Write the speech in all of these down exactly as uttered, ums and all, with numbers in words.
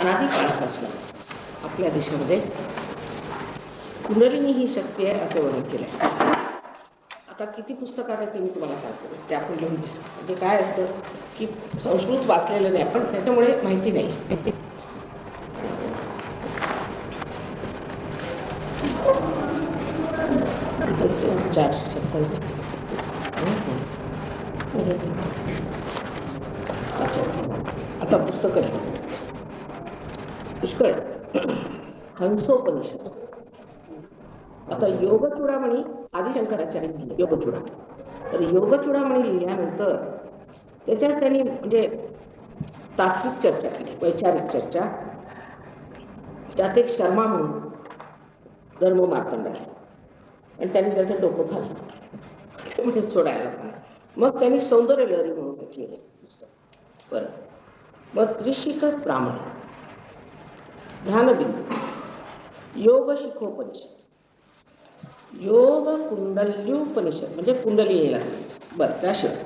अनादी काळापासून आपल्या देशामध्ये कुंडलिनी ही शक्ती आहे असं वर्णन केलं आहे. आता किती पुस्तकात आहे ते मी तुम्हाला सांगतो, ते आपण लिहून घ्या. म्हणजे काय असतं की संस्कृत वाचलेलं नाही आपण, त्याच्यामुळे माहिती नाही. चारशे सत्तावीस आता पुस्तक पुष्कळ हंसोपनिषद. आता योगचूडामणी आदिशंकराचार्य लिहिले योगचूडा. तर योगचूडामणी लिहिल्यानंतर त्याच्यात त्यांनी म्हणजे तात्विक चर्चा केली, वैचारिक चर्चा. त्यात एक शर्मा म्हणून धर्म मार्तंड आहे आणि त्यांनी त्याचं डोकं खाल्लं म्हणजे सोडायला. मग त्यांनी सौंदर्य लहरी म्हणून लिहिले पुस्तक. बरं, मग त्रिशिखर ब्राह्मण, ध्यानबिंदू, योग शिखोपनिषद, योग कुंडल्युपनिषद म्हणजे कुंडली यायला. बरं, त्याशिवाय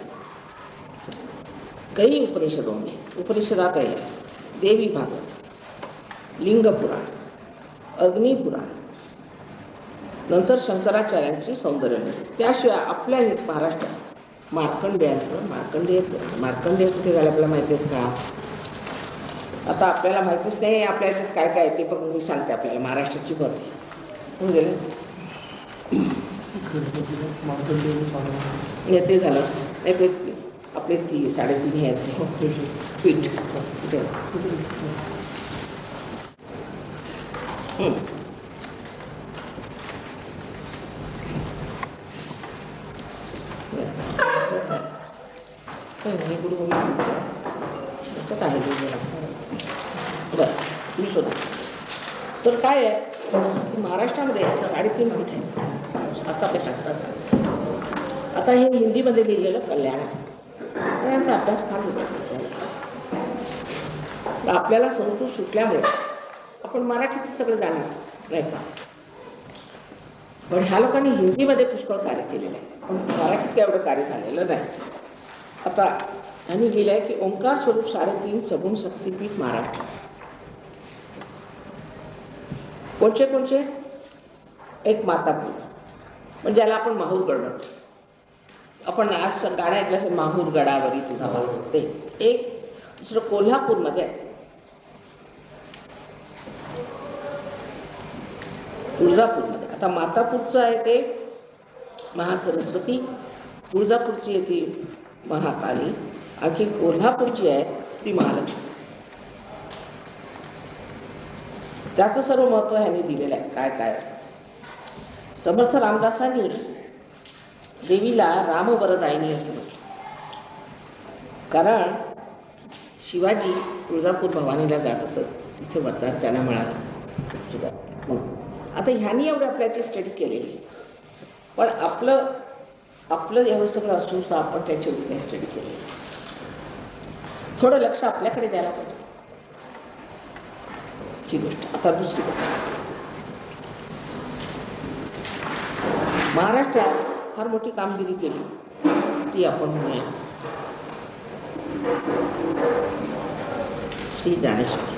काही उपनिषदों उपनिषदात आहे देवी भागवत, लिंगपुराण, अग्निपुराण, नंतर शंकराचार्यांची सौंदर्य. त्याशिवाय आपल्या महाराष्ट्रात मार्कंडेयांचं मार्कंडेय पुराण. मार्कंडेय कुठे झालं आपल्याला माहिती आहे का? आता आपल्याला माहितीच नाही आपल्या काय काय ते, पण मी सांगते आपल्याला महाराष्ट्राची मत होऊन गेले. ते झालं नाही ते आपले ती साडेतीन हे आहेत पीठ कुठे बरं मी शोधा. तर काय आहे महाराष्ट्रामध्ये साडेतीन पीठ आहे असा आपल्या शास्त्राचा. आता हे हिंदीमध्ये लिहिलेलं कल्याण आहे, यांचा अभ्यास फार होता. आपल्याला संस्कृत सुटल्यामुळे आपण मराठीत सगळं जाणार नाही का, पण ह्या लोकांनी हिंदीमध्ये पुष्कळ कार्य केलेलं आहे, पण मराठीत एवढं कार्य झालेलं नाही. आता यांनी लिहिलं आहे की ओंकार स्वरूप साडेतीन सगुण शक्तीपीठ महाराष्ट्र. कोणचे कोणचे? एक मातापूर म्हणजे ज्याला आपण माहूरगड म्हणतो. आपण आज गाणं ऐकलं असेल माहूर गडावरी तुझा वास. ते एक. दुसरं कोल्हापूरमध्ये आहे तुळजापूरमध्ये. आता मातापूरचं आहे ते महासरस्वती, तुळजापूरची आहे ती महाकाली, आणखी कोल्हापूरची आहे ती महालक्ष्मी. त्याचं सर्व महत्त्व ह्यांनी दिलेलं आहे. काय काय समर्थ रामदासांनी देवीला रामवरदायिनी असं म्हटलं, कारण शिवाजी तुळजापूर भवानीला जात असत, तिथे वरदान त्यांना मिळालं. आता ह्यांनी एवढं आपल्याची स्टडी केलेली, पण आपलं आपलं एवढं सगळं असून सुद्धा आपण त्याची उपाय स्टडी केली. थोडं लक्ष आपल्याकडे द्यायला पाहिजे ही गोष्ट. आता दुसरी गोष्ट, महाराष्ट्रात फार मोठी कामगिरी केली ती आपण म्हणूया श्री ज्ञानेश्वर.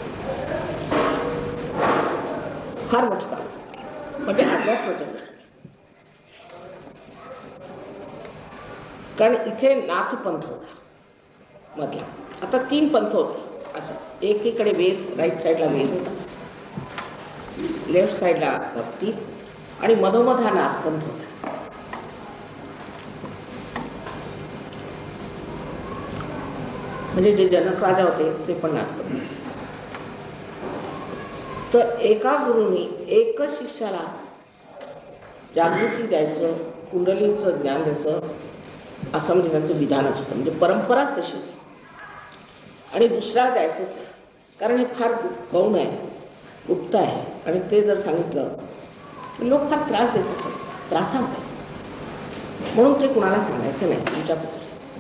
फार मोठं काम म्हणजे अध्यात्माचं गोष्ट, कारण इथे नाथ पंथ होता मधला. आता तीन पंथ होते असं, एकीकडे वेद, राईट साईडला वेद होता, लेफ्ट साईडला भक्ती, आणि मधोमध हा नाथ पंथ होता. म्हणजे जे जनक राजा होते ते पण नाथ पंथ. तर एका गुरुनी एकच शिष्याला जागृती द्यायचं, कुंडलीचं ज्ञान द्यायचं असं म्हणजे त्यांचं विधानच होतं. म्हणजे परंपराच तशी होती. आणि दुसऱ्याला द्यायचंच नाही, कारण हे फार गौण आहे, गुप्त आहे, आणि ते जर सांगितलं लोक फार त्रास देत असत, त्रासांत. म्हणून ते कुणाला सांगायचं नाही तुमच्याबद्दल.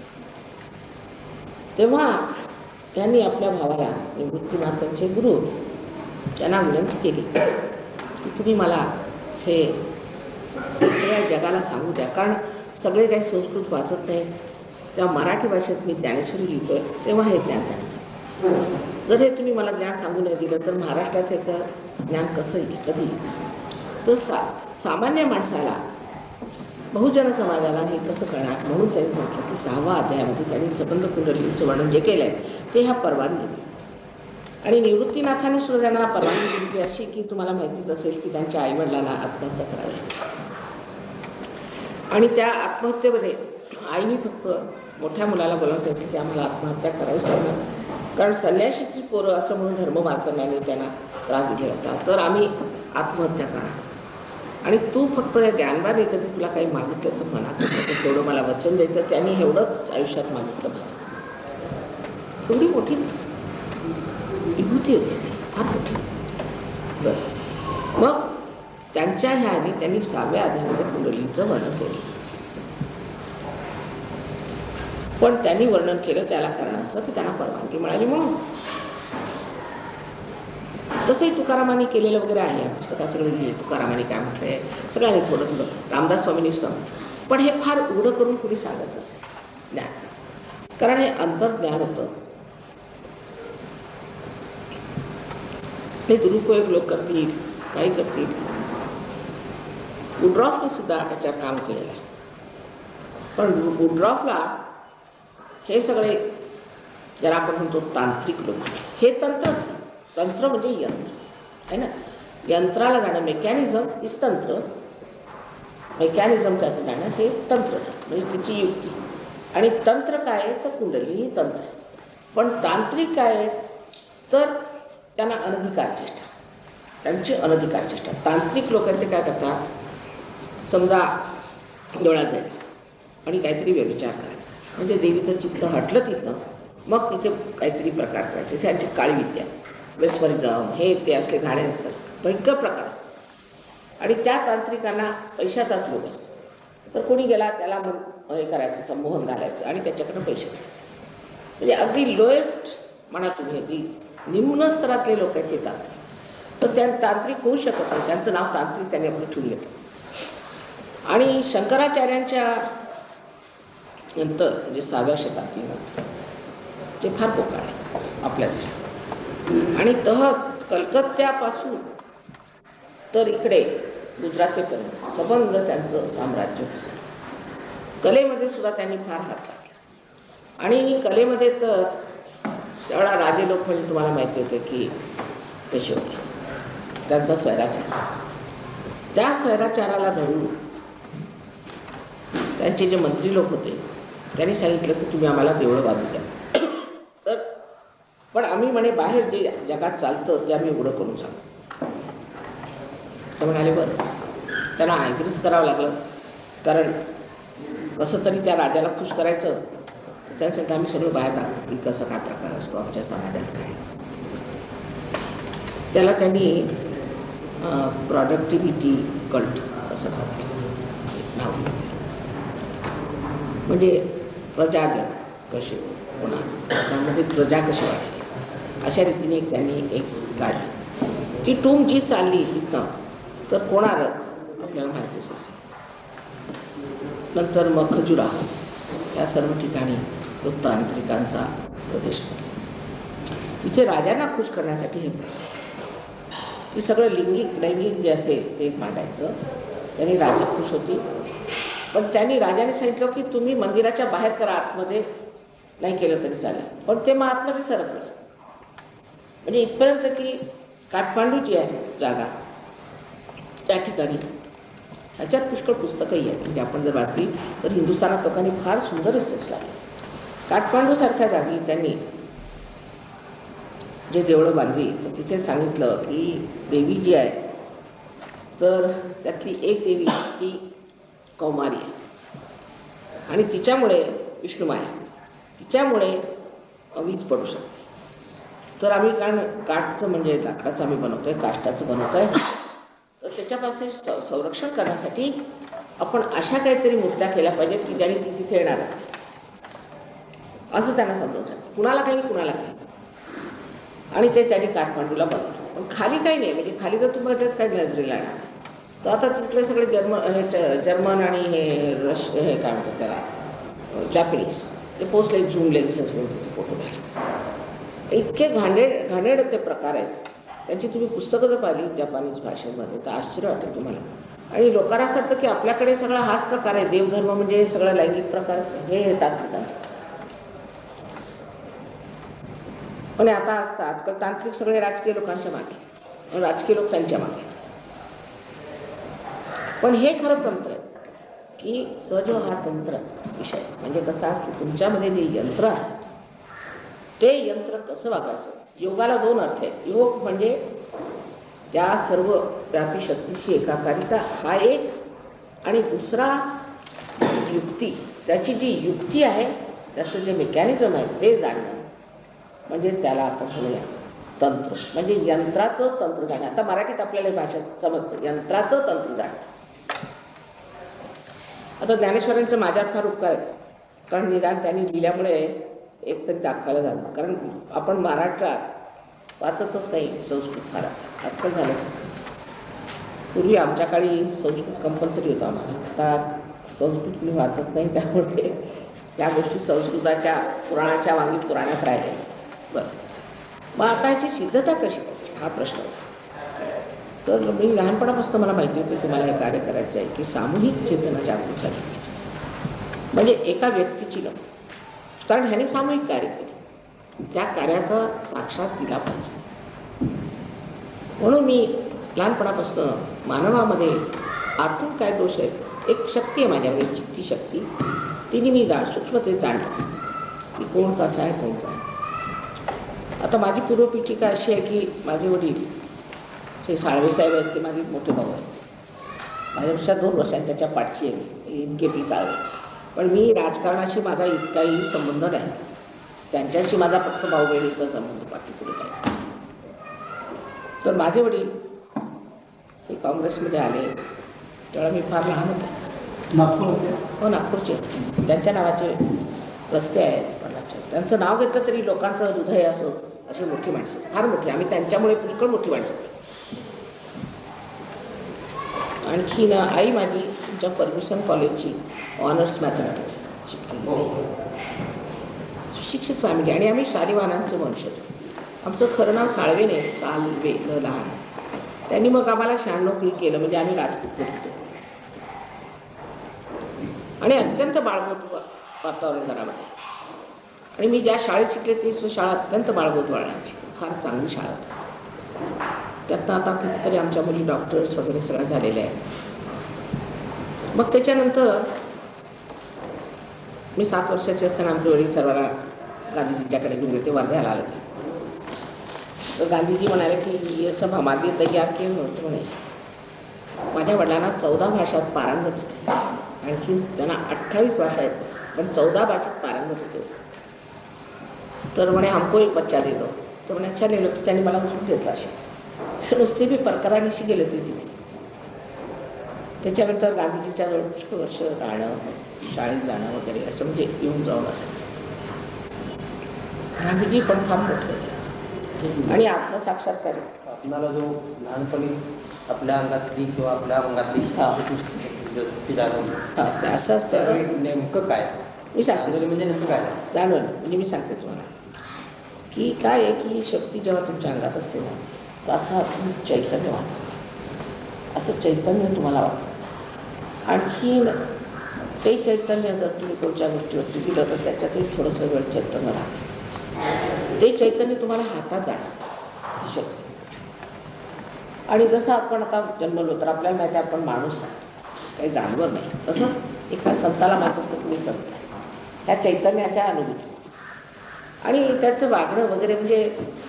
तेव्हा त्यांनी आपल्या भावाला निवृत्तीनाथांचे गुरु त्यांना विनंती केली की तुम्ही मला हे या जगाला सांगू द्या, कारण सगळे काही संस्कृत वाचत नाही, तेव्हा मराठी भाषेत मी ज्ञानेश्वरी लिहितोय, तेव्हा हे ज्ञान द्यायचं. जर हे तुम्ही मला ज्ञान सांगू नाही दिलं तर महाराष्ट्रात ह्याचं ज्ञान कसं येईल, कधी तर सा सामान्य माणसाला, बहुजन समाजाला हे कसं कळणार. म्हणून त्यांनी म्हटलं की सहावा अध्यायामध्ये त्यांनी सबंध कुंडलीचं वर्णन जे केलं आहे ते ह्या परवानगी. आणि निवृत्तीनाथांनी सुद्धा त्यांना परवानगी दिली की अशी की तुम्हाला माहितीच असेल की त्यांच्या आईवडिलांना आत्महत्या करावी. आणि त्या आत्महत्येमध्ये आईने फक्त मोठ्या मुलाला बोलावत होती की आम्हाला आत्महत्या करावीच लागणार, कारण संन्याशीची पोरं असं म्हणून धर्ममार्तंडाने त्यांना त्रास दिला होता, तर आम्ही आत्महत्या करणार. आणि तू फक्त या ज्ञानबाने कधी तुला काही मागितलं तर मनात तेवढं मला वचन द्यायचं. त्यांनी एवढंच आयुष्यात मागितलं. एवढी मोठी विभूती होती ती, फार मोठी. बरं, मग त्यांच्या ह्याने त्यांनी सहाव्या अध्यायामध्ये कुंडलीचं वर्णन केलं. पण त्यांनी वर्णन केलं त्याला कारण असं की त्यांना परवानगी मिळाली म्हणून. तसंही तुकारामांनी केलेलं वगैरे आहे, या पुस्तकात सगळं लिहिले तुकारामांनी काय म्हटलंय सगळ्यांनी थोडं थोडं, रामदास स्वामींनी सुद्धा. पण हे फार उघडं करून कुणी सांगत असेल ज्ञान, कारण हे अंतर्ज्ञान होतं. हे दुरुपयोग लोक करतील, काही करतील. वुड्रॉफने सुद्धा त्याच्यावर काम केलेलं आहे. पण वुड्रॉफला हे सगळे ज्याला आपण म्हणतो तांत्रिक लोक, हे तंत्रच. तंत्र म्हणजे यंत्र आहे ना. यंत्राला जाणं, मेकॅनिझम इज तंत्र. मेकॅनिझम त्याचं जाणं हे तंत्र म्हणजे त्याची युक्ती. आणि तंत्र काय आहे तर कुंडली ही तंत्र आहे. पण तांत्रिक काय आहे तर त्यांना अनधिकार चेष्टा, त्यांची अनधिकार चेष्टा. तांत्रिक लोक ते काय करतात, समजा डोळ्यात जायचं आणि काहीतरी व्यभिचार करायचा, म्हणजे देवीचं चित्त हटलं तिथं, मग तिथे काहीतरी प्रकार करायचे. त्यांची काळी विद्या, वेस्परिझम, हे ते असले घाणे असतात, भयंकर प्रकार असतात. आणि त्या तांत्रिकांना पैशाचाच लोक असतो. तर कोणी गेला त्याला मग हे करायचं, संमोहन घालायचं आणि त्याच्याकडनं पैसे घ्यायचे. म्हणजे अगदी लोएस्ट म्हणा तुम्ही, अगदी निम्न स्तरातले लोक आहेत हे तांत्रिक. तर त्या तांत्रिक होऊ शकत नाही, त्यांचं नाव तांत्रिक त्यांनी आपलं ठेवून घेतलं. आणि शंकराचार्यांच्या नंतर म्हणजे सहाव्या शताब्दीनंतर ते फार पोकाळ आहे आपल्या देशात. आणि तह कलकत्त्यापासून तर इकडे गुजरातेपर्यंत सबंध त्यांचं साम्राज्य होतं. कलेमध्ये सुद्धा त्यांनी फार हात टाकला. आणि कलेमध्ये तर त्यावेळा राजे लोक म्हणजे तुम्हाला माहिती होते की कसे होते, त्यांचा स्वैराचार. त्या स्वैराचाराला धरून त्यांचे जे मंत्री लोक होते त्यांनी सांगितलं की तुम्ही आम्हाला देवळं बांधू द्या. तर पण आम्ही म्हणे बाहेर जे जगात चालतं ते आम्ही उघडं करून सांगतो. तर म्हणाले बरं. त्यांना ॲग्रीच करावं लागलं, कारण कसं तरी त्या राजाला खुश करायचं. त्यासाठी आम्ही सगळं बाहेर दाखवतो की कसं काय प्रकार असतो आमच्या समाजात काय. त्याला त्यांनी प्रॉडक्टिव्हिटी कल्ट असं नाव नाव म्हणजे प्रजाजन कसे होणार, त्यामध्ये प्रजा कशी वाढली अशा रीतीने एक त्यांनी एक काढली. ती टूम जी चालली तिथं तर कोणार आपल्याला माहितीच असेल. नंतर मग खजुराहो या सर्व ठिकाणी तो तांत्रिकांचा प्रदेश पडला. तिथे राजांना खुश करण्यासाठी हे हे सगळं लिंगिक लैंगिक जे असेल ते मांडायचं. त्यांनी राजा खुश होती. पण त्यांनी राजाने सांगितलं की तुम्ही मंदिराच्या बाहेर करा, आतमध्ये नाही केलं तरी चालेल. पण ते मग आतमध्ये सरकलं. म्हणजे इथपर्यंत की काठमांडू जी आहे जागा त्या ठिकाणी ह्याच्यात पुष्कळ पुस्तकंही आहेत. म्हणजे आपण जर वाचली तर हिंदुस्थानात लोकांनी फार सुंदर रिसर्च लागले. काठमांडूसारख्या जागी त्यांनी जे देवळं बांधली तर तिथे सांगितलं की देवी जी आहे तर त्यातली एक देवी ही कौमारी आहे आणि तिच्यामुळे विष्णुमाया तिच्यामुळे वीज पडू शकते. तर आम्ही कारण काठचं म्हणजे लाकडाचं आम्ही बनवतोय, काष्टाचं बनवतोय, तर त्याच्यापासून स संरक्षण करण्यासाठी आपण अशा काहीतरी मूर्त्या केल्या पाहिजेत की ज्याने ती तिथे येणार असते असं त्यांना समजून सांगितलं. कुणाला काही कुणाला काही. आणि ते त्यांनी काठमांडूला बनवलं. पण खाली काही नाही, म्हणजे खाली जर तुम्हाला काही नजरेला येणार. तर आता तिथले सगळे जर्मन हे जर्मन आणि हे रश हे काय म्हणतात त्याला जॅपनीज ते पोचले झूम लेन्सेस म्हणून तिथे फोटो घ्यायला. इतके घाणेर घाणेरडे ते प्रकार आहेत, त्यांची तुम्ही पुस्तकं जर पाहिली जपानीज भाषेमध्ये तर आश्चर्य वाटेल तुम्हाला. आणि लोकांना असं वाटतं की आपल्याकडे सगळा हाच प्रकार आहे, देवधर्म म्हणजे सगळं लैंगिक प्रकारचं, हे येतात तिथं. पण आता असतं आजकाल तांत्रिक सगळे राजकीय लोकांच्या मागे, राजकीय लोक त्यांच्या मागे. पण हे खरं तंत्र आहे की सहज हा तंत्र विषय म्हणजे कसा की तुमच्यामध्ये जे यंत्र आहे ते यंत्र कसं वागायचं. योगाला दोन अर्थ आहेत. योग म्हणजे त्या सर्व व्यापी शक्तीशी एकाकारिता हा एक, आणि दुसरा युक्ती, त्याची जी युक्ती आहे त्याचं जे मेकॅनिझम आहे ते जाणणं, म्हणजे त्याला आपण म्हणूया तंत्र, म्हणजे यंत्राचं तंत्र जाणं. आता मराठीत आपल्याला भाषेत समजतं यंत्राचं तंत्र जाणं. आता ज्ञानेश्वरांचं माझ्यावर फार उपकार आहे, कारण निदान त्यांनी लिहिल्यामुळे एक तरी दाखवायला झालं. कारण आपण महाराष्ट्रात वाचतच नाही संस्कृत फार आजकाल झालंच. पूर्वी आमच्या काळी संस्कृत कंपल्सरी होतं आम्हाला, आता संस्कृत मी वाचत नाही, त्यामुळे त्या गोष्टी संस्कृताच्या पुराणाच्या वांगी पुराणात राहिले. बरं, मग आता याची सिद्धता कशी करायची हा प्रश्न होता. तर मी लहानपणापासून मला माहिती होतं की मला हे कार्य करायचं आहे की सामूहिक चेतना जागृत झाली, म्हणजे एका व्यक्तीची नको, कारण ह्याने सामूहिक कार्य केले, त्या कार्याचा साक्षात दिला पाहिजे. म्हणून मी लहानपणापासून मानवामध्ये आतून काय दोष आहे, एक शक्ती आहे माझ्यामध्ये, चित्ती शक्ती, तिने मी जा सूक्ष्मतेत जाणलं की कोण कसा आहे कोण काय. आता माझी पूर्वपीठिका अशी आहे की माझे वडील श्री साळवेसाहेब आहेत, ते माझे मोठे भाऊ आहेत, माझ्यापेक्षा दोन वर्षांनी त्याच्या पाठची आहे मी, इनके पी साळवे. पण मी राजकारणाशी माझा इतकाही संबंध नाही, त्यांच्याशी माझा फक्त भाऊ बहिणीचा संबंध, बाकी पुढे काय. तर माझे वडील हे काँग्रेसमध्ये आले तेव्हा मी फार लहान होते. नागपूर होते? हो, नागपूरचे. त्यांच्या नावाचे रस्ते आहेत पडलाचे, त्यांचं नाव घेतलं तरी लोकांचं हृदय असो, अशी मोठी माणसं, फार मोठी. आम्ही त्यांच्यामुळे पुष्कळ मोठी माणसं. आणखी ना आई माझी तुमच्या फर्ग्युसन कॉलेजची ऑनर्स मॅथमॅटिक्स शिकली, सुशिक्षित फॅमिली, आणि आम्ही शालिवाहनांचं वंश होतो. आमचं खरं नाव साळवे नाही, सालवे लहान. त्यांनी मग आम्हाला शहाण्णव केलं, म्हणजे आम्ही राजपूत होतो. आणि अत्यंत बाळगोत वातावरण घरामध्ये. आणि मी ज्या शाळेत शिकले ती शाळा अत्यंत बाळगोत वाढण्याची, फार चांगली शाळा होती. त्यातनं आता कितीतरी आमच्या मुली डॉक्टर्स वगैरे सगळ्या झालेल्या आहेत. मग त्याच्यानंतर मी सात वर्षाची असताना आमचे वडील सर्वांना गांधीजींच्याकडे घेऊन गेले, ते वर्ध्याला आले. तर गांधीजी म्हणाले की ये सब हमारे तयार केलं नव्हतं म्हणे. माझ्या वडिलांना चौदा भाषात पारंगत होते, आणखी त्यांना अठ्ठावीस भाषा आहेत, पण चौदा भाषेत पारंगत होते. तर म्हणे हमको एक बच्चा दे दो. तर म्हणे अच्छा लिहिलं, तर त्यांनी मला उचलून घेतला. असे तर नुसते मी परकरानिशी गेले होते तिथे. त्याच्यानंतर गांधीजीच्या जवळ पुष्कळ वर्ष राहणं, शाळेत जाणं वगैरे असं, म्हणजे येऊन जाऊन असायचं. गांधीजी पण फार मोठे होते आणि आत्मसाक्षात्कार. आपणाला जो लहानपणी आपल्या अंगातली किंवा आपल्या अंगातली जाणवली, असं असतं. नेमकं काय मी सांगते म्हणजे नेमकं काय जाणवलं, म्हणजे मी सांगते तुम्हाला की काय आहे की शक्ती जेव्हा तुमच्या अंगात असते ना, तर असं चैतन्य वाटत असतं, असं चैतन्य तुम्हाला वाटतं. आणखी ते चैतन्य जर तुम्ही कोणत्या गोष्टीवरती दिलं तर त्याच्यातही थोडंसं वेळ चैतन्य राहतं. ते चैतन्य तुम्हाला हातात जाणं शक्ती. आणि जसं आपण आता जन्मलो तर आपल्याला माहिती आहे आपण माणूस काही जानवर नाही, तसं एका संताला माहीत असतं तुम्ही संत आहे, ह्या चैतन्याच्या अनुभूती. आणि त्याचं वागणं वगैरे, म्हणजे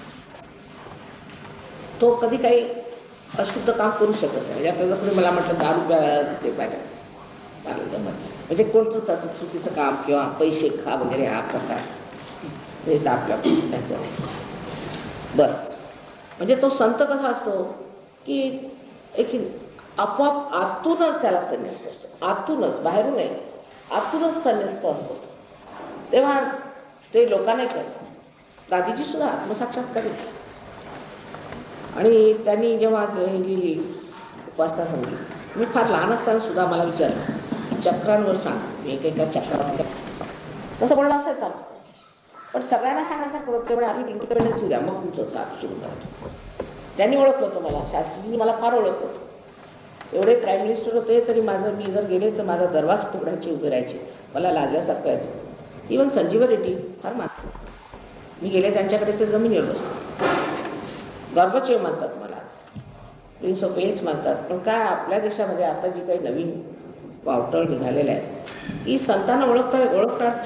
तो कधी काही अशुद्ध काम करू शकत नाही. आता जर तुम्ही मला म्हटलं दारू ते पाहिजे मला जमत, म्हणजे कोणतंच असं चुकीचं काम किंवा पैसे खा वगैरे हा प्रकार हे तर आपल्या त्याचं नाही. बरं, म्हणजे तो संत कसा असतो की एक आपोआप आतूनच त्याला संन्यस्त असतो, आतूनच, बाहेरून नाही, आतूनच संन्यस्त असतो. तेव्हा ते लोकांना करतात. गांधीजी सुद्धा आत्मसाक्षात्कार होते. आणि त्यांनी जेव्हा लिहिली उपासना सांगली, मी फार लहान असताना सुद्धा मला विचारलं चक्रांवर सांग, मी एकेका चक्रावर, तसं म्हणलं असायचं. पण सगळ्यांना सांगायचं होतं तेवढं आधी इंडिपेंडन्स येऊ द्या मग तुमचं साथ सुरू करायचं. त्यांनी ओळखलं होतं मला, शास्त्रीजींनी मला फार ओळखलं होतं. एवढे प्राईम मिनिस्टर होते तरी माझं मी जर गेले तर माझा दरवाज उघडायचे उभे राहायचे, मला लाजल्यासारखं यायचं. इवन संजीव रेड्डी फार मानतात, मी गेले त्यांच्याकडे ते जमिनीवर बसतो. गॉर्बचेव मानतात मला, प्रिन्स ऑफ वेल्स मानतात. पण काय आपल्या देशामध्ये आता जी काही नवीन वावटळ निघालेल्या आहेत ही संतांना ओळखतात ओळखतात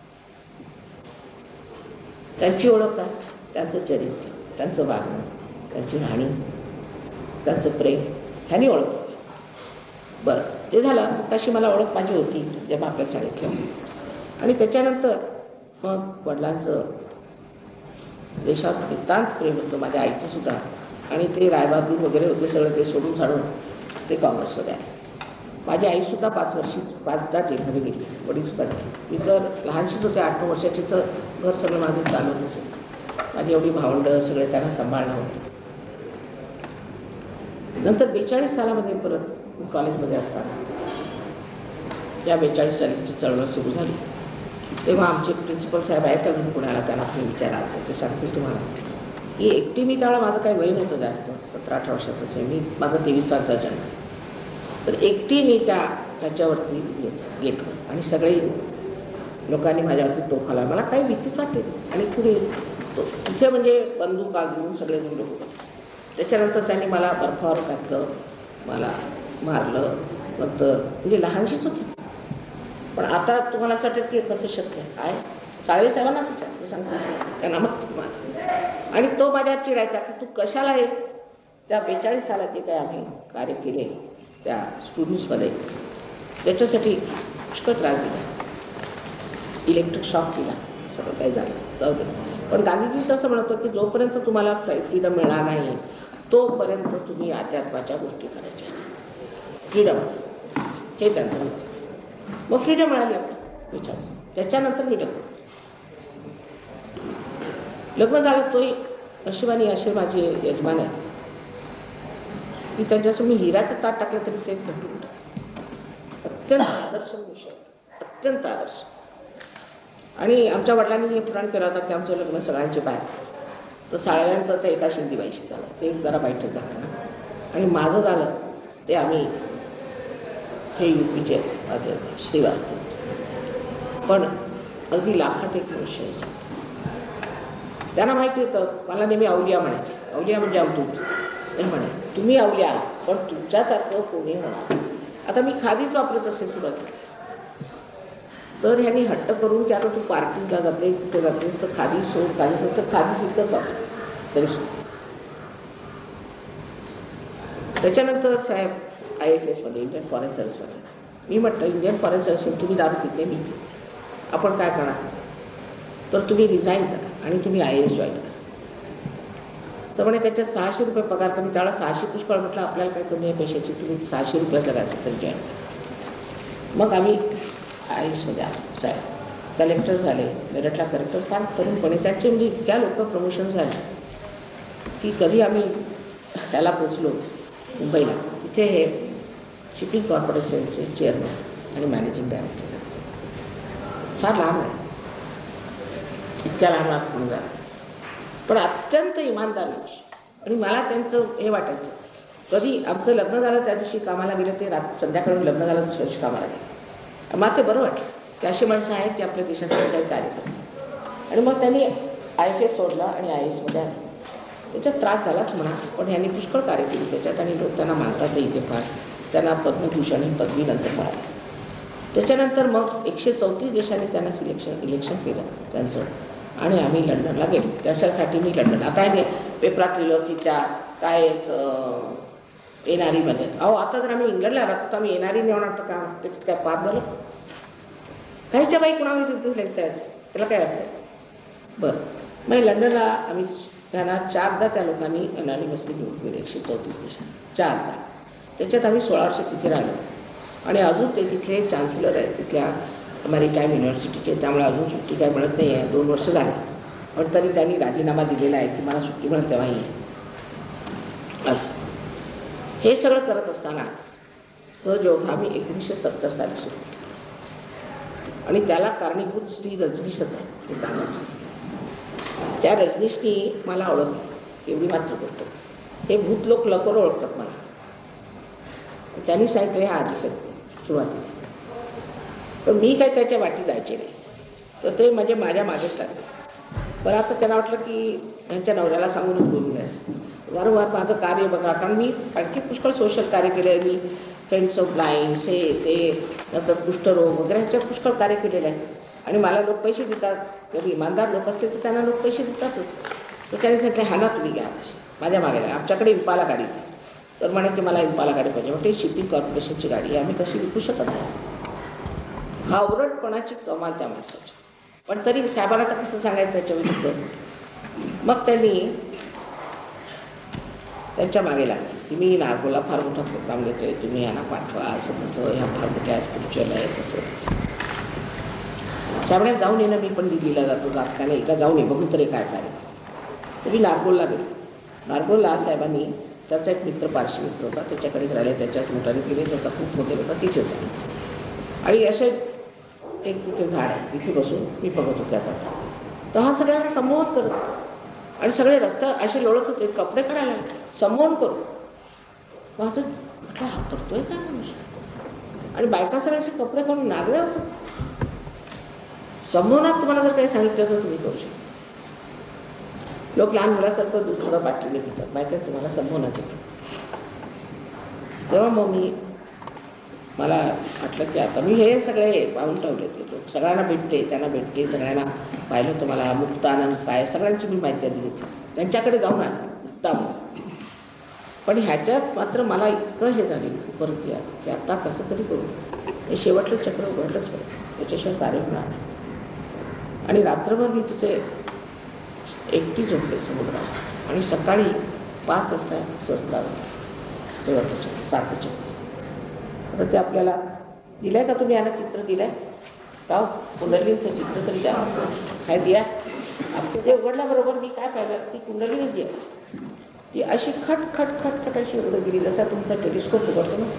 त्यांची ओळख काय, त्यांचं चरित्र, त्यांचं वागणं, त्यांची राहणी, त्यांचं प्रेम ह्यानी ओळख. बरं ते झालं, तशी मला ओळख माझी होती जेव्हा आपल्याला सांगितलं. आणि त्याच्यानंतर मग वडिलांचं देशात नितांत प्रेम होतं, माझ्या आईचं सुद्धा. आणि ते रायबहादूर वगैरे होते सगळं ते सोडून साडून ते काँग्रेसमध्ये आहे. माझी आईसुद्धा पाच वर्षी पाचदा जेलमध्ये गेली, वडीलसुद्धा गेली. मी तर लहानशीच होते, आठ नऊ वर्षाची, तर घर सगळं माझं चालवत असेल. माझी एवढी भावंडं सगळे त्यांना सांभाळणं होतं. नंतर बेचाळीस सालामध्ये परत मी कॉलेजमध्ये असताना या बेचाळीस सालीची चळवळ सुरू झाली. तेव्हा आमचे प्रिन्सिपल साहेब आहेत अजून पुण्याला, त्यांना तुम्ही विचाराल ते सांगतील तुम्हाला की एकटी मी त्यावेळेला माझं काही वय नव्हतं जास्त, सतरा अठरा वर्षाचं असेल मी, माझा तेवीस सालचा जन्म. तर एकटी मी त्या त्याच्यावरती गेलो आणि सगळे लोकांनी माझ्यावरती तोफाला, मला काही भीतीच वाटते. आणि पुढे तो तिथे म्हणजे बंदुका घेऊन सगळे लोक होते. त्याच्यानंतर त्यांनी मला बर्फावर घातलं, मला मारलं. नंतर म्हणजे लहानशीच होती, पण आता तुम्हाला असं वाटतं की कसं शक्य आहे. साळवे साहेबांनाच विचारलं, सांगतो त्यांना मग आणि तो माझ्या चिडायचा की तू कशाला आहे. त्या बेचाळीस सालात जे काही आम्ही कार्य केले त्या स्टुडंट्समध्ये त्याच्यासाठी पुष्कळ त्रास दिला, इलेक्ट्रिक शॉक दिला, सगळं काही झालं, जाऊ दे. पण गांधीजींचं असं म्हणतं की जोपर्यंत तुम्हाला फ्रीडम मिळणार नाही तोपर्यंत तुम्ही अध्यात्माच्या गोष्टी करायच्या. फ्रीडम हे त्यांचं म्हणतं. मग फ्रीडम मिळाली आपल्याला विचार. त्याच्यानंतर मी लग्न लग्न झालं. तोही नशिबाने असे माझे यजमान आहे की त्यांच्यासमोर मी हिऱ्याचं ताट टाकलं तरी ते भेटून अत्यंत आदर्श विषय, अत्यंत आदर्श. आणि आमच्या वडिलांनी हे पुराण केलं होतं की आमचं लग्न सगळ्यांचे बाहेर, तर साळव्यांचं ते एका शिंदीबाईशी झालं, ते जरा वाईटच झालं ना. आणि माझं झालं ते आम्ही हे युपीचे माझे श्रीवास्तव, पण अगदी लाखात एक मनुष्य आहे. त्यांना माहिती होतं, मला नेहमी अवलिया म्हणायचे. अवलिया म्हणजे अवधूत नाही म्हणे, तुम्ही अवलिया पण तुमच्यासारखं कोणी होणार. आता मी खादीच वापरत असेल सुरुवातीला, तर ह्यांनी हट्ट करून की आता तू पार्टीजला जाते कुठे जातेस तर खादी सोड, खादी सोड, तर खादी इतकंच वापर तरी सोड. त्याच्यानंतर साहेब आय एफ एसमध्ये इंडियन फॉरेन सर्व्हिसमध्ये, मी म्हटलं इंडियन फॉरेन सर्व्हिसमध्ये तुम्ही दारू पिते मी पिते, आपण काय करणार, तर तुम्ही रिझाईन करा आणि तुम्ही आय ए एस जॉईन करा. तर म्हणे त्याच्यात सहाशे रुपये पगार कमी, त्यावेळेला सहाशे पुष्कळ म्हटलं आपल्याला काय कमी आहे पैशाची, तुम्ही सहाशे रुपयाच लगायचं तरी जॉईन करा. मग आम्ही आय ए एसमध्ये आलो. साहेब कलेक्टर झाले, मेरठला कलेक्टर फार तरुणपणे, त्याचे म्हणजे इतक्या लोक प्रमोशन झाले की कधी आम्ही त्याला पोचलो मुंबईला, तिथे हे शिपिंग कॉर्पोरेशनचे चेअरमन आणि मॅनेजिंग डायरेक्टर, फार लांब आहे, इतक्या लांब म्हणून झालं, पण अत्यंत इमानदार लोक. आणि मला त्यांचं हे वाटायचं, कधी आमचं लग्न झालं त्या दिवशी कामाला गेलं, ते रात संध्याकाळी लग्न झालं दुसऱ्या दिवशी कामाला गेलं. मला ते बरं वाटलं की अशी माणसं आहेत की आपल्या देशासाठी काही कार्य करतात. आणि मग त्यांनी आय एफ एस सोडला आणि आय एसमध्ये आले. त्याच्यात त्रास झालाच म्हणा, पण ह्यांनी पुष्कळ कार्य केली त्याच्यात आणि लोक त्यांना मानतात इथे फार. त्यांना पद्मभूषण ही पदवी नंतर मिळाली. त्याच्यानंतर मग एकशे चौतीस देशांनी त्यांना सिलेक्शन इलेक्शन केलं त्यांचं, आणि आम्ही लंडनला गेलो. त्याच्यासाठी मी लंडन, आता हे पेपरात लिहिलं की त्या काय एन आर ईमध्ये, अहो आता जर आम्ही इंग्लंडला राहतो तर आम्ही एन आर ई नेणार तर का त्याच्यात काय पाप झालं, काहीच्या बाई कुणावर तिथे लिहायचं त्याला काय वाटतं. बरं मग लंडनला आम्ही त्यांना चारदा त्या लोकांनी एन आर ईमध्ये घेऊन गेले, एकशे चौतीस देशात चारदा. त्याच्यात आम्ही सोळा वर्ष तिथे राहिलो आणि अजून ते तिथले चान्सलर आहेत तिथल्या मॅरीटाईम युनिव्हर्सिटीचे, त्यामुळे अजून सुट्टी काय मिळत नाही आहे. दोन वर्ष झाले पण तरी त्यांनी राजीनामा दिलेला आहे की मला सुट्टी मिळत तेव्हा येईल असं. हे सगळं करत असताना सहयोग आम्ही एकोणीसशे सत्तर साली सुरू, आणि त्याला कारणीभूत श्री रजनीशच आहे हे सांगायचं. त्या रजनीशनी मला ओळखलं, एवढी मात्र गोष्ट. हे भूत लोक लवकर ओळखतात मला. त्यांनी सांगितलं हा आदिशक्ती सुरुवातीला. पण मी काय त्याच्या वाटी जायचे नाही, तर ते म्हणजे माझ्या मागेच लागले. पण आता त्यांना वाटलं की त्यांच्या नवऱ्याला सांगूनच बोलून जायचं. वारंवार माझं कार्य बघा, कारण मी आणखी पुष्कळ सोशल कार्य केलं आहे. मी फ्रेंड्स ऑफ ब्लाइंड्स हे ते नंतर कुष्ठरोग वगैरे ह्याच्या पुष्कळ कार्य केलेलं आहे. आणि मला लोक पैसे देतात, कधी इमानदार लोक असले तर त्यांना लोक पैसे देतातच. तर त्यांनी सांगितलं हा ना तुम्ही घ्या तशी माझ्या मागे लागला. आमच्याकडे इम्पाला गाडी होती, तर म्हणे की मला इम्पाला गाडी पाहिजे. म्हणजे शिपिंग कॉर्पोरेशनची गाडी आहे, आम्ही तशी विकू शकत नाही. हा उरटपणाची कमाल त्या माणसाची. पण तरी साहेबांना तर कसं सांगायचं याच्या विरुद्ध. मग त्यांनी त्यांच्या मागे लागले की मी नागपूरला फार मोठा प्रोग्राम घेतोय, तुम्ही यांना पाठवा, असं तसं, ह्या फार मोठ्या स्पिरिच्युअल आहे, तसं तसं. साहेबांना जाऊन ये ना, मी पण दिल्लीला जातो, जात का नाही का जाऊन ये बघू तरी काय काय. तुम्ही नागपूरला गेले. नागपूरला साहेबांनी त्याचा एक मित्र, पारशी मित्र होता, त्याच्याकडेच राहिले, त्याच्याच मोटाने गेले, त्याचा खूप मोठे होता, तिथेच आहे. आणि असे एक तिथे झाड आहे, तिथे बसून मी बघत होते. आता तर हा सगळ्यांना संमोहन करत होता. आणि सगळे रस्ते असे लोळत होते, कपडे काढायला संमोहन करू. माझं म्हटलं हा करतोय काय मनुष्य. आणि बायका सगळे असे कपडे काढून नागळे होतात. संमोहनात तुम्हाला जर काही सांगितलं तर तुम्ही करू शकता. लोक लहान मुलासारखं दूध थोडं बाटलीने पितात, बायका तुम्हाला संमोहनात येतात. तेव्हा मग मी मला वाटलं की आता मी हे सगळे पाहून ठेवले ते लोक, सगळ्यांना भेटते, त्यांना भेटते, सगळ्यांना पाहिलं तुम्हाला मुक्तानंद काय सगळ्यांची मी माहिती दिली होती. त्यांच्याकडे जाऊन आले मुक्ताम. पण ह्याच्यात मात्र मला इतकं हे झाले परत या की आता कसं तरी करू, हे शेवटलं चक्र उघडलंच पाहिजे, त्याच्याशिवाय कार्य होणार नाही. आणि रात्रभर मी तिथे एकटी झोपले समुद्रात. आणि सकाळी पाच वाजता सहस्त्रावर शेवटलं चक्र, सात चक्र. आता ते आपल्याला दिलं आहे का तुम्ही यांना चित्र दिलं आहे का, कुंडलींचं चित्र तरी द्या काय द्या. आपलं ते उघडल्याबरोबर मी काय पाहिलं, ती कुंडली जी आहे ती अशी खट खट खट खट अशी उघडत गेली, जसा तुमचा टेलिस्कोप उघडतो ना.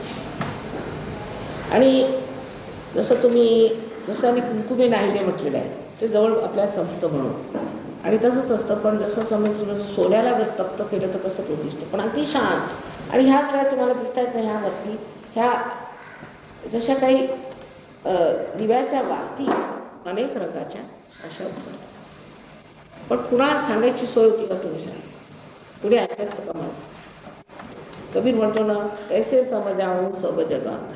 आणि जसं तुम्ही जसं आणि कुंकुमे नाहीले म्हटलेलं आहे ते जवळ आपल्याला समजतं म्हणून. आणि तसंच असतं, पण जसं समजून सोन्याला जर तप्त केलं तर कसं तो दिसतं, पण अति शांत. आणि ह्या सगळ्या तुम्हाला दिसत आहेत ना ह्यावरती, ह्या जशा काही दिव्याच्या वाती अनेक रंगाच्या अशा होतात. पण कुणाला सांगायची सोय होती का तुम्ही सांगा, पुढे ऐकायचं असतं का मला. कबीर म्हणतो ना कैसे समजावून सब जगात.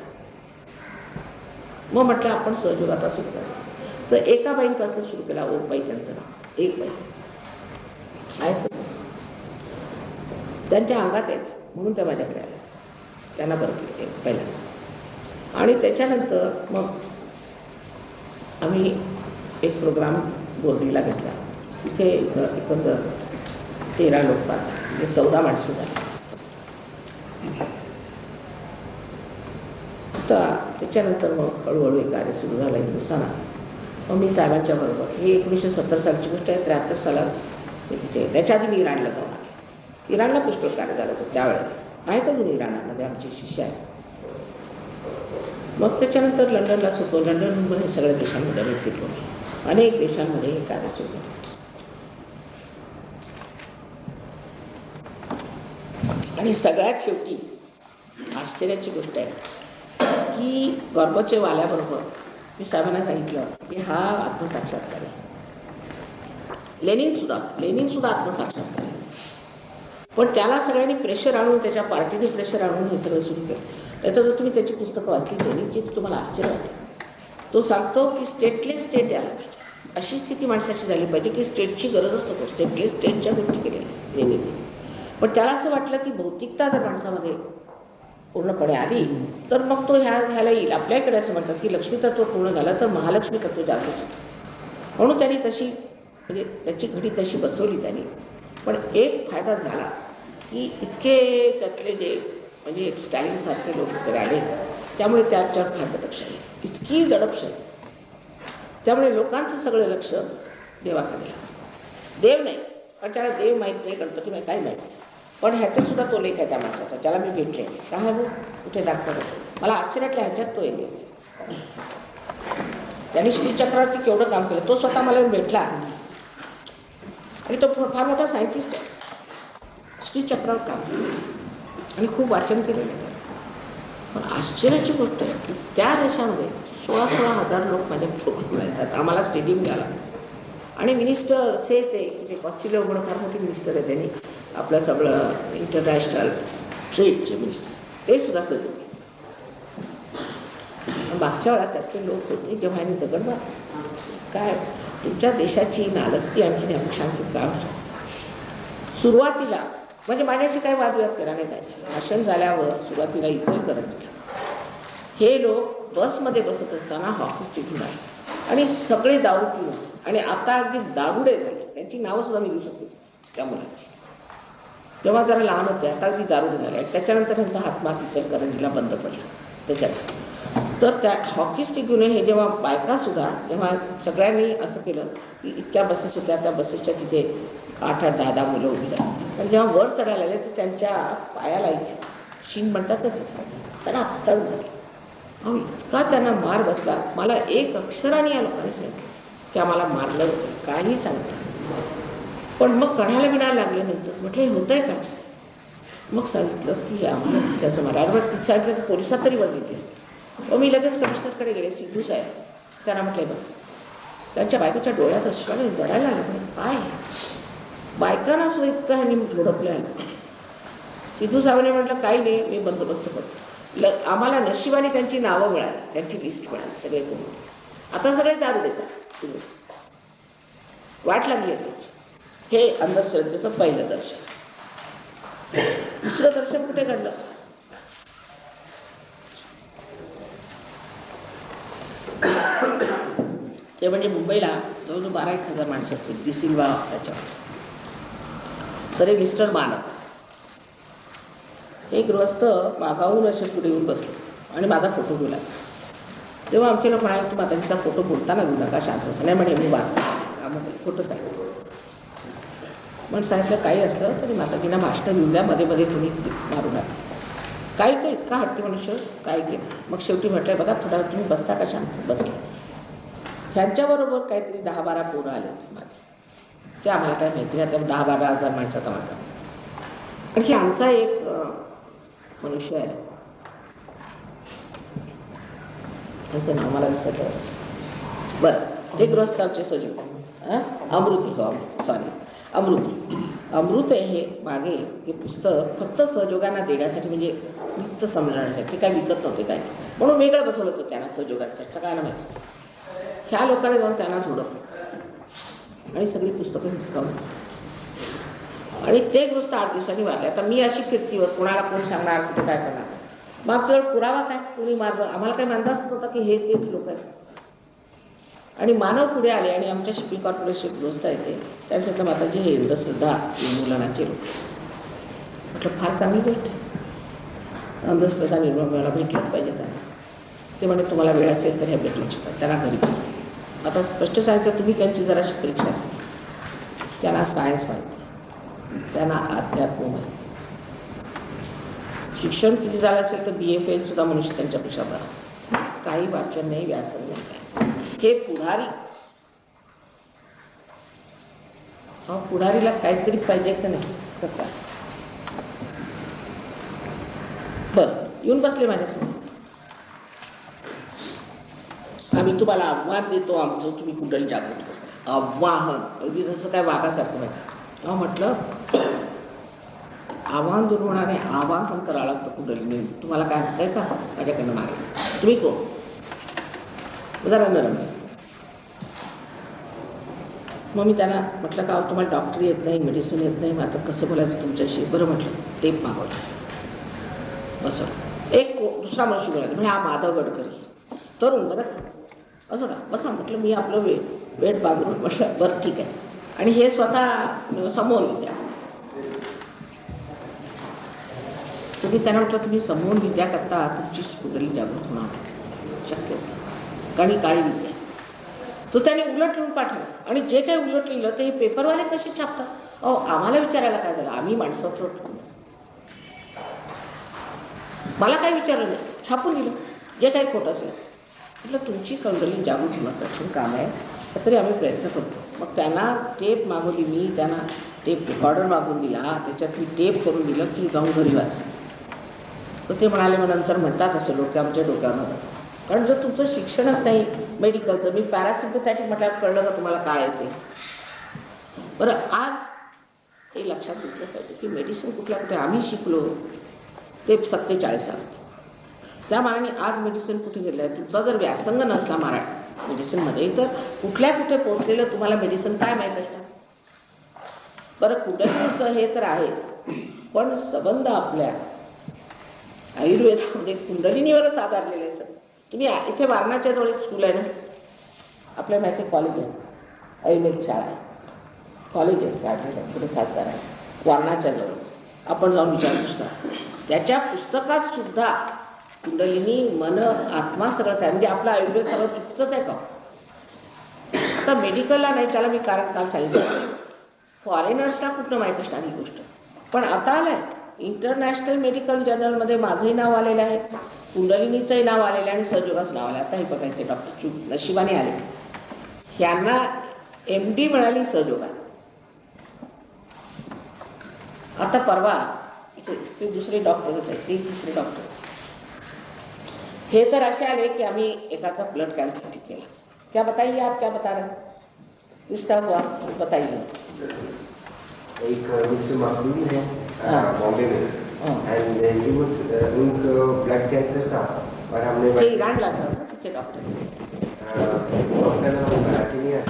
मग म्हटलं आपण सहजोगात सुरू करा. तर एका बाईंपासून सुरू केला, ओक बाई त्यांचं नाव, एक बाई ऐकतो त्यांच्या अंगात यायचं म्हणून त्या माझ्याकडे आल्या, त्यांना बरं केलं पहिल्यांदा. आणि त्याच्यानंतर मग आम्ही एक प्रोग्राम बोर्डीला घेतला. तिथे एकंदर तेरा लोक म्हणजे चौदा माणसं झाली. आता त्याच्यानंतर मग हळूहळू एक कार्य सुरू झालं हिंदुस्थानात. मग मी साहेबांच्या बरोबर, ही एकोणीसशे सत्तर सालची गोष्ट आहे, त्र्याहत्तर सालात तिथे. त्याच्या आधी मी इराणला जाऊन आले. इराणला पुष्कळ कार्य झालं होतं त्यावेळेला, आहेत अजून इराणामध्ये आमचे शिष्य आहेत. मग त्याच्यानंतर लंडनलाच होतो. लंडनमध्ये सगळ्या देशांमध्ये आम्ही फिरलो, अनेक देशांमध्ये हे कार्य सुरू होतं. आणि सगळ्यात शेवटी आश्चर्याची गोष्ट आहे की गॉर्बचेव आल्याबरोबर मी साहेबांना सांगितलं की हा आत्मसाक्षात्कार आहे. लेनिन सुद्धा लेनिन सुद्धा आत्मसाक्षात्कार आहे. पण त्याला सगळ्यांनी प्रेशर आणून, त्याच्या पार्टीने प्रेशर आणून हे सगळं सुरू केलं. नाहीतर जर तुम्ही त्याची पुस्तकं वाचली लेनिनची तर तुम्हाला आश्चर्य वाटेल. तो सांगतो की स्टेटलेस स्टेट द्यायला पाहिजे, अशी स्थिती माणसाची झाली पाहिजे की स्टेटची गरजच नको. स्टेटलेस स्टेटच्या गोष्टी केलेल्या लेनिनने. पण त्याला असं वाटलं की भौतिकता जर माणसामध्ये पूर्णपणे आली तर मग तो ह्या ह्याला येईल. आपल्याकडे असं म्हणतात की लक्ष्मी तत्व पूर्ण झालं तर महालक्ष्मी तत्व जागृत होतं. म्हणून त्यांनी तशी म्हणजे त्याची घडी तशी बसवली त्यांनी. पण एक फायदा झालाच की इतके त्यातले जे म्हणजे स्टॅलिनसारखे लोक वगैरे आले, त्यामुळे त्याच्यावर फार दडपशाही, इतकी दडपशाही. त्यामुळे लोकांचं सगळं लक्ष देवाकडे. देव नाही, कारण त्याला देव माहीत नाही, गणपती माहीत, काही माहीत नाही. पण ह्याच्यात सुद्धा तो लेख आहे त्या माणसाचा, ज्याला मी भेटले. काय हो कुठे दाखवलं मला आश्चर्य वाटलं, ह्याच्यात तो येईल. त्यांनी श्रीचक्रावरती केवढं काम केलं. तो स्वतः मला भेटला आणि तो फार मोठा सायंटिस्ट आहे, श्रीचक्रावर काम केलं आणि खूप वाचन केलेलं आहे. पण आश्चर्याची गोष्ट आहे की त्या देशामध्ये सोळा सोळा हजार लोक माझ्या येतात. आम्हाला स्टेडियम घ्यायला आणि मिनिस्टर असे ते म्हणजे ऑस्ट्रेलिया म्हणून फार मोठे मिनिस्टर आहे, त्यांनी आपलं सगळं इंटरनॅशनल ट्रेडचे मिनिस्टर ते सुद्धा सजवले. मागच्या वेळा त्यातले लोक होते जेव्हा यांनी दगड मारला. काय तुमच्या देशाची नालस्ती आणखी यापेक्षा आणखी काम सुरुवातीला म्हणजे माझ्याशी काही वादविवाद केला नाही. काय भाषण झाल्यावर सुरुवातीला इचलकरंजी हे लोक बसमध्ये बसत असताना हॉकी स्टिक घेऊन आले आणि सगळे दारू पिऊन आणि आता अगदी दारुडे झाले. त्यांची नावं सुद्धा मी घेऊ शकते त्या मुलांची. तेव्हा जरा लहान होते, आता अगदी दारुडे झाले आणि त्याच्यानंतर त्यांचा हातमाग इचलकरंजीला बंद पडला. त्याच्यात तर त्या हॉकी स्टिक घेऊन हे जेव्हा बायकासुद्धा जेव्हा सगळ्यांनी असं केलं की इतक्या बसेस होत्या, त्या बसेसच्या तिथे आठ आठ दहा दहा मुलं उभी राहिली. पण जेव्हा वर चढायला लागले तर त्यांच्या पायाला इथे शिंग म्हणतात तर त्यांना तड झाली. अहो इतका त्यांना मार बसला. मला एक अक्षराने या लोकांनी सांगितलं की आम्हाला मारलं काही सांगतं. पण मग कढायला बिडायला लागले. नंतर म्हटलं हे होतं आहे का? मग सांगितलं की आम्हाला तिच्याचं मारा. अरे तिचं सांगितलं तर पोलिसात तरी बघितली असते. मग मी लगेच कमिशनरकडे गेले, सिद्धू साहेब. त्यांना म्हटलं बघ त्यांच्या बायकोच्या डोळ्यात असल्याने रडायला लागलं. काय बायकांना सुद्धा इतकं ह्यांनी झोडपलं आहे. सिद्धू साहेबांनी म्हटलं काही नाही, मी बंदोबस्त करतो. ल आम्हाला नशिबाने त्यांची नावं मिळाली, त्यांची लिस्ट मिळाली सगळे कोण. आता सगळे दारू देतात. वाट लागली आहे त्याची. हे अंधश्रद्धेचं पहिलं दर्शन. दुसरं दर्शन कुठे घडलं? ते म्हणजे मुंबईला जवळजवळ बारा एक हजार माणसं असतील डी सिल्वा त्याच्यावर. तरी मिस्टर मानव हे गृहस्थ मागाहून असे पुढे येऊन बसले आणि माझा फोटो घेऊ लागला. तेव्हा आमचे लोक म्हणाले की माताजीचा फोटो बोलताना घेऊ नका, शांत असं नाही म्हणे मी बात त्यामध्ये फोटो सांगितलं. पण सांगितलं काही असलं तरी माताजींना भाषणं घेऊन द्या, मध्ये मध्ये तुम्ही मारू नका. काही तो इतका हट्टी मनुष्य काय केलं. मग शेवटी म्हटलं बघा थोडा वेळ तुम्ही बसता का? शांत बसले. ह्यांच्याबरोबर काहीतरी दहा बारा पोरं आले ते आम्हाला काय माहिती नाही. आता दहा बारा हजार माणसाचा माझा. आणखी आमचा एक मनुष्य आहे, त्यांचं नाव मला दिसत आहे. बरं ते गृहस्थांचे सजीव अमृती. हो सॉरी अमृती. अमृत हे मागे हे पुस्तक फक्त सहयोगांना देण्यासाठी म्हणजे नित्य समजण्यासाठी. ते काय विकत नव्हते काय म्हणून वेगळं बसवलं होतं त्यांना सहयोगांसाठी. सगळ्यांना माहिती. ह्या लोकांनी जाऊन त्यांना झोडवलं आणि सगळी पुस्तकं हिसकावली आणि ते गृहस्थ आठ दिवसांनी वारले. आता मी अशी फिरतीवर कोणाला कोण सांगणार, कुठे काय करणार. मग तुला पुरावा काय? कोणी मारलं? आम्हाला काही अंदाज नव्हता की हे तेच लोक आहेत. आणि मानव पुढे आले आणि आमच्या शिपिंग कॉर्पोरेशन गृहस्थ आहे ते त्यासाठी माताजी हे अंधश्रद्धा निर्मूलनाचे लोक. म्हटलं फार चांगली गोष्ट आहे. अंधश्रद्धा निर्मूलन व्हायला भेटलं पाहिजे त्यांना. ते म्हणे तुम्हाला वेळ असेल तर हे भेटू शकतात. त्यांना घरी आता स्पष्ट सांगायचं तुम्ही त्यांची जराशी परीक्षा. त्यांना सायन्स माहिती, त्यांना अध्यात्म माहिती. शिक्षण किती झालं असेल तर बी ए फेल सुद्धा मनुष्य त्यांच्यापेक्षा बरा. काही वाचन नाही, व्यासन नाही काय. हे पुढारी. हा पुढारीला काहीतरी पाहिजे का नाही का? बरं येऊन बसले माझ्यासमोर. आम्ही तुम्हाला आव्हान देतो आमचं तुम्ही कुंडली जागृत करा. आव्हान अगदी जसं काय वाघासारखं माहिती. हा म्हटलं आव्हान दूर होणारे आवाहन करावं लागतं कुंडलीने. तुम्हाला काय आहे का माझ्याकडनं मागे? तुम्ही कोण? जरा नरम. मग मी त्यांना म्हटलं का तुम्हाला डॉक्टर येत नाही, मेडिसिन येत नाही, मग आता कसं बोलायचं तुमच्याशी? बरं म्हटलं टेप मागवलं. बसं एक दुसरा मनुष्य बोलायचं म्हणजे हा माधव गडकरी तरुण. बरं असं का? बसा म्हटलं मी आपलं वे वेट बांधून म्हटलं बरं ठीक आहे. आणि हे स्वतः समोर विद्या. तुम्ही त्यांना म्हटलं तुम्ही समोर विद्या करता तुमची कुंडली जागृत होणार शक्य असेल कारण काळी विद्या. तो त्याने उलट लिहून पाठवलं आणि जे काही उलट लिहिलं ते हे पेपरवाले कसे छापतात? अहो आम्हाला विचारायला काय झालं? आम्ही माणसं होतो. मला काय विचारलं नाही, छापून दिलं जे काही खोटं असेल. म्हटलं तुमची कुंडली जागृत होणं कठीण काम आहे तरी आम्ही प्रयत्न करतो. मग त्यांना टेप मागवली मी, त्यांना टेप रेकॉर्डर मागवून दिला, त्याच्यात मी टेप करून दिलं की जाऊन घरी वाचा. तर ते म्हणाले मग नंतर म्हणतात असं लोक आमच्या डोक्यावर. कारण जर तुमचं शिक्षणच नाही मेडिकलचं, मी पॅरासिम्पथॅटिक म्हटल्यावर कळलं का तुम्हाला काय आहे ते. बरं आज हे लक्षात घेतलं पाहिजे की मेडिसिन कुठल्या कुठे आम्ही शिकलो ते सत्तेचाळीसात, त्या मानाने आज मेडिसिन कुठे गेलं आहे. तुमचा जर व्यासंग नसला मराठी मेडिसिनमध्ये तर कुठल्या कुठे पोचलेलं तुम्हाला मेडिसिन काय माहीत असणार. बरं कुठं हे तर आहेच, पण संबंध आपल्या आयुर्वेदामध्ये कुंडलिनीवरच आधारलेलं आहे. सर तुम्ही इथे वारणाच्या जवळ एक स्कूल आहे ना, आपल्या माहिती कॉलेज आहे, आयुर्वेद शाळा आहे, कॉलेज आहे, काय पुढे खासदार आहे, वारणाच्या जवळच आपण जाऊन विचारपूस करा. त्याच्या पुस्तकात सुद्धा कुंडलिनी मन आत्मा सगळं काय, म्हणजे आपलं आयुर्वेद सगळं चुकीचंच आहे का. आता मेडिकलला नाही, त्याला मी कारण काल सांगितलं, फॉरेनर्सला कुठं माहीत असणार ही गोष्ट, पण आता आलं आहे इंटरनॅशनल मेडिकल जर्नलमध्ये माझंही नाव आलेलं आहे, कुंडलिनीचंही नाव आलेलं आहे आणि सहयोगाचं नाव आलं. आता हे बघायचे डॉक्टर चूक नशिबाने आले, ह्यांना एम डी मिळाली सहयोगात. आता परवा ते दुसरे डॉक्टरच आहे, ते तिसरे डॉक्टर, हे तर असे आले की आम्ही एकाचा ब्लड कॅन्सर ठीक केला. क्या बताइए आप, क्या बता रहे इसका हुआ बताइए. एक मिस्टर मखदूम है बॉम्बे में, एंड ही वाज उनको ब्लड कैंसर था और हमने ते ईरानला सर तिथे डॉक्टर डॉक्टर ने वो कराची में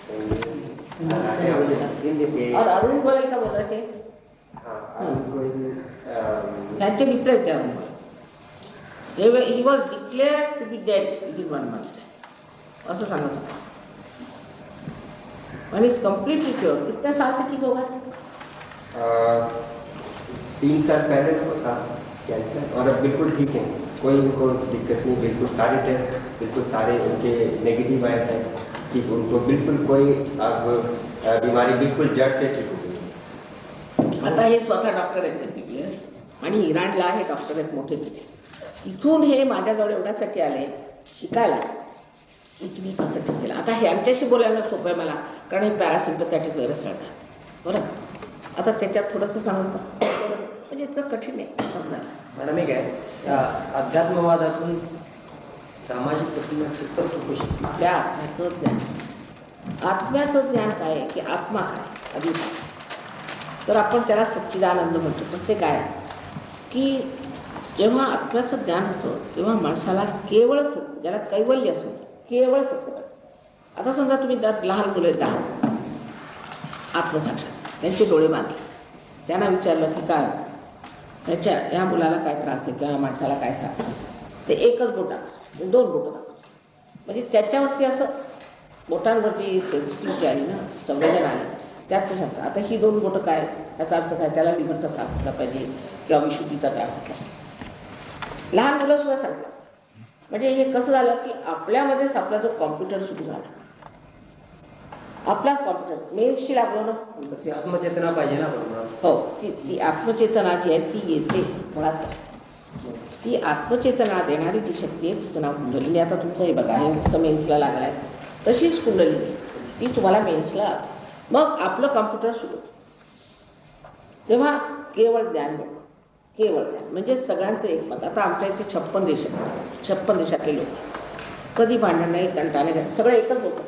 और अरुण गोयल का बोल रहे थे. हाँ अरुण गोयल त्यांचे मित्र आहेत त्या Arun Goyal. He was declared to be dead within one month असं सांगत होता. One is completely cure. कितने साल से ठीक होगा? तीन साल पहले को था कैंसर और अब बिल्कुल ठीक है, कोई उनको दिक्कत नहीं, बिल्कुल सारे टेस्ट बिल्कुल सारे उनके नेगेटिव आए टेस्ट ठीक, उनको बिल्कुल कोई अब बीमारी बिल्कुल जड़ से ठीक हो गई. आता हे स्वतः डॉक्टर आहेत एम बी बी एस आणि इराणला हे डॉक्टर आहेत मोठे तिथे. इथून हे माझ्याजवळ एवढ्यासाठी आले शिकायला की तुम्ही कसं ठीक केलं. आता ह्यांच्याशी बोलायला सोपं आहे मला, कारण हे पॅरासिम्पथॅटिक व्हायरस राहतात. बरं आता त्याच्यात थोडंसं सांगू का, म्हणजे इतकं कठीण आहे समजायला. मॅडम एक आहे त्या अध्यात्मवादातून सामाजिक प्रतिमा कितपत चुकू शकते. आपल्या आत्म्याचं ज्ञान, आत्म्याचं ज्ञान काय आहे की आत्मा काय आधी, तर आपण त्याला सच्चिदानंद म्हणतो. पण ते काय की जेव्हा आत्म्याचं ज्ञान होतं तेव्हा माणसाला केवळ सत्य, ज्याला कैवल्य असं म्हणतं, केवळ सत्य. आता समजा तुम्ही त्यात लहान मुलं आहेत दहा, आत्मसाक्षात त्यांचे डोळे बांधले, त्यांना विचारलं की काय त्याच्या ह्या मुलाला काय त्रास आहे किंवा माणसाला काय साथ असेल, ते एकच बोट दाखवतो, दोन बोटं दाखवतो. म्हणजे त्याच्यावरती असं बोटांवरती सेन्सिटिव्हिटी आली ना, संवेदना आली, त्यात ते सांगतात आता ही दोन बोटं काय, त्याचा अर्थ काय, त्याला लिव्हरचा त्रास असला पाहिजे किंवा विशुद्धीचा त्रास असला. लहान मुलं सुद्धा सांगतात. म्हणजे हे कसं झालं की आपल्यामध्येच आपला जो कॉम्प्युटर सुरू झाला, आपलाच कॉम्प्युटर मेन्सशी लागलो ना, तशी आत्मचेतना पाहिजे ना आपण. हो, ती ती आत्मचेतना जी आहे ती येते मुळात. ती आत्मचेतना देणारी जी शक्ती आहे तिचं नाव कुंडलिनी. आता तुमचं हे बघा, हे असं मेन्सला लागलं आहे, तशीच कुंडलिनी ती तुम्हाला मेन्सला, मग आपलं कॉम्प्युटर सुरू होतं. तेव्हा केवळ ज्ञान मिळतं, केवळ ज्ञान म्हणजे सगळ्यांचं एकमत. आता आमच्या इथे छप्पन देश आहेत, छप्पन देशातले लोक कधी भांडण नाही, कंटाळले नाही, सगळं एकच होतं.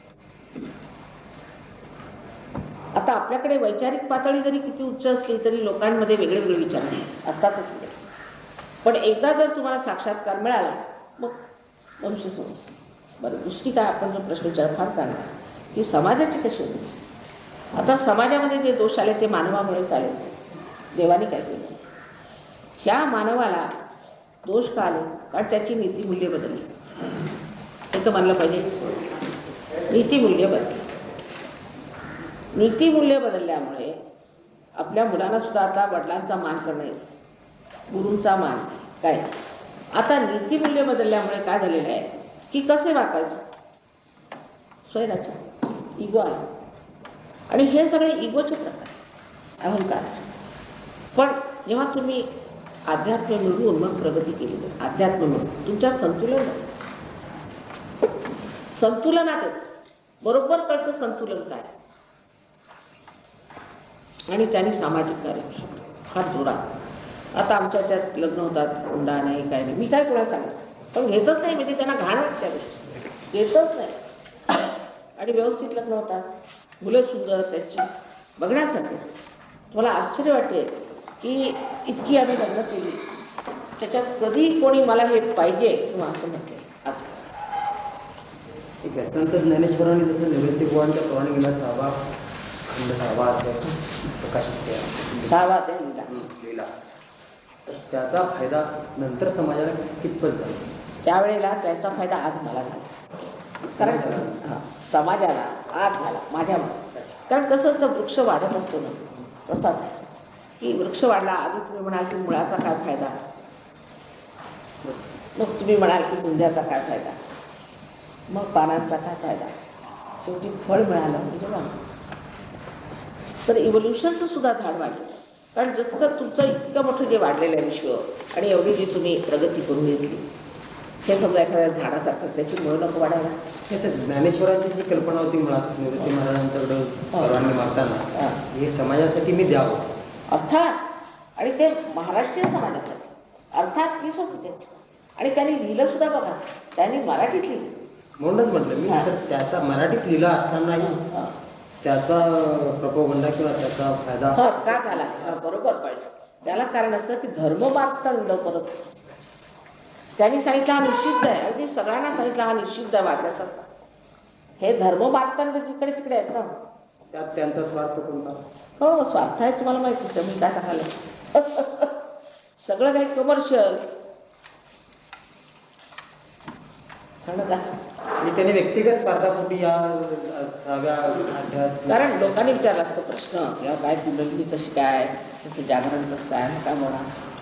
आता आपल्याकडे वैचारिक पातळी जरी किती उच्च असली तरी लोकांमध्ये वेगळे वेगळे विचार असतातच. पण एकदा जर तुम्हाला साक्षात्कार मिळाला मग मनुष्य समजतो. बरं दुसरी काय आपण जो प्रश्न विचार फार चांगला की समाजाची कशी होती. आता समाजामध्ये जे दोष आले ते मानवामुळे आले, देवाने काय केलं. ह्या मानवाला दोष का आले, कारण त्याची नीतिमूल्य बदलली. हे तर मानलं पाहिजे, नीतिमूल्य बदलली. नीतिमूल्य बदलल्यामुळे आपल्या मुलांना सुद्धा आता वडिलांचा मान करणं, गुरूंचा मान काय. आता नीतिमूल्य बदलल्यामुळे काय झालेलं आहे की कसे वाकायचं, स्वयंराज्य, इगो आहे. आणि हे सगळे इगोचे प्रकार, अहंकाराचे. पण जेव्हा तुम्ही अध्यात्म मिळवून मग प्रगती केली, अध्यात्म मिळून तुमच्या संतुलन संतुलनात येतं. बरोबर कळतं संतुलन काय आणि त्यांनी सामाजिक कार्य शिकलं फार जोरात. आता आमच्या त्यात लग्न होतात हुंडा नाही काय नाही, मी काय कोणाला सांगत पण घेतच नाही, म्हणजे त्यांना घाण वाटते गोष्टी घेतच नाही. आणि व्यवस्थित लग्न होतात, मुलं सुंदर त्यांची बघण्यासारखे. तुम्हाला आश्चर्य वाटेल की इतकी आम्ही लग्न केली, त्याच्यात कधी कोणी मला हे पाहिजे किंवा असं म्हटले आज. ठीक आहे. संत ज्ञानेश्वरांनी जसं निवृत्ती बुवांच्या परवानगीला सहावा खंड सहावा अध्याय प्रकाशित केला, सहावा त्या लिहिला. लिहिला, तर त्याचा फायदा नंतर समाजाला कितपत झाला? त्यावेळेला त्याचा फायदा आज मला झाला. कारण हां समाजाला आज झाला माझ्यामुळे. कारण कसं असतं, वृक्ष वाढत असतो ना, तसाच की वृक्ष वाढला. आधी तुम्ही म्हणाल की मुळाचा काय फायदा, मग तुम्ही म्हणाल की बुंध्याचा काय फायदा, मग पानांचा काय फायदा, शेवटी फळ मिळालं म्हणजे बघा. तर इव्होल्युशनचं सुद्धा झाड वाढलं. कारण जसं का तुमचं इतकं मोठं जे वाढलेलं आहे विश्व आणि एवढी जी तुम्ही प्रगती करून घेतली, हे समजा एखाद्या झाडासारखं त्याची मुळं नको वाढायला. हे तर ज्ञानेश्वरांची जी कल्पना होती मुळात निवृत्ती महाराजांच्याकडं परवानगी मागताना, हे समाजासाठी मी द्यावं अर्थात, आणि ते महाराष्ट्रीय समाजासाठी अर्थात हीच होती त्यांची. आणि त्यांनी लिहिलं सुद्धा बघा, त्यांनी मराठीत लिहिलं. म्हणूनच म्हटलं मी, तर त्याचा मराठीत लिहिला असतानाही त्याचा प्रपोगंडा किंवा त्याचा फायदा हा का झाला बरोबर पाहिजे. त्याला कारण असं की धर्ममार्ग करत त्यांनी सांगितलं हा निषिद्ध आहे, अगदी सगळ्यांना सांगितलं हा निषिद्ध आहे वाचायचा असता. हे धर्ममार्ग जिकडे तिकडे आहेत ना, त्यात त्यांचा स्वार्थ कोणता? हो स्वार्थ आहे, तुम्हाला माहितीच आहे. मी काय सांगायला सगळं काही कमर्शियल. आणि त्याने व्यक्तिगत स्वार्थापोटी या सहाव्या अध्यास, कारण लोकांनी विचारला असतो प्रश्न किंवा काय कुंडलिनी कशी काय, त्याचं जागरण कसं काय, काय म्हणा.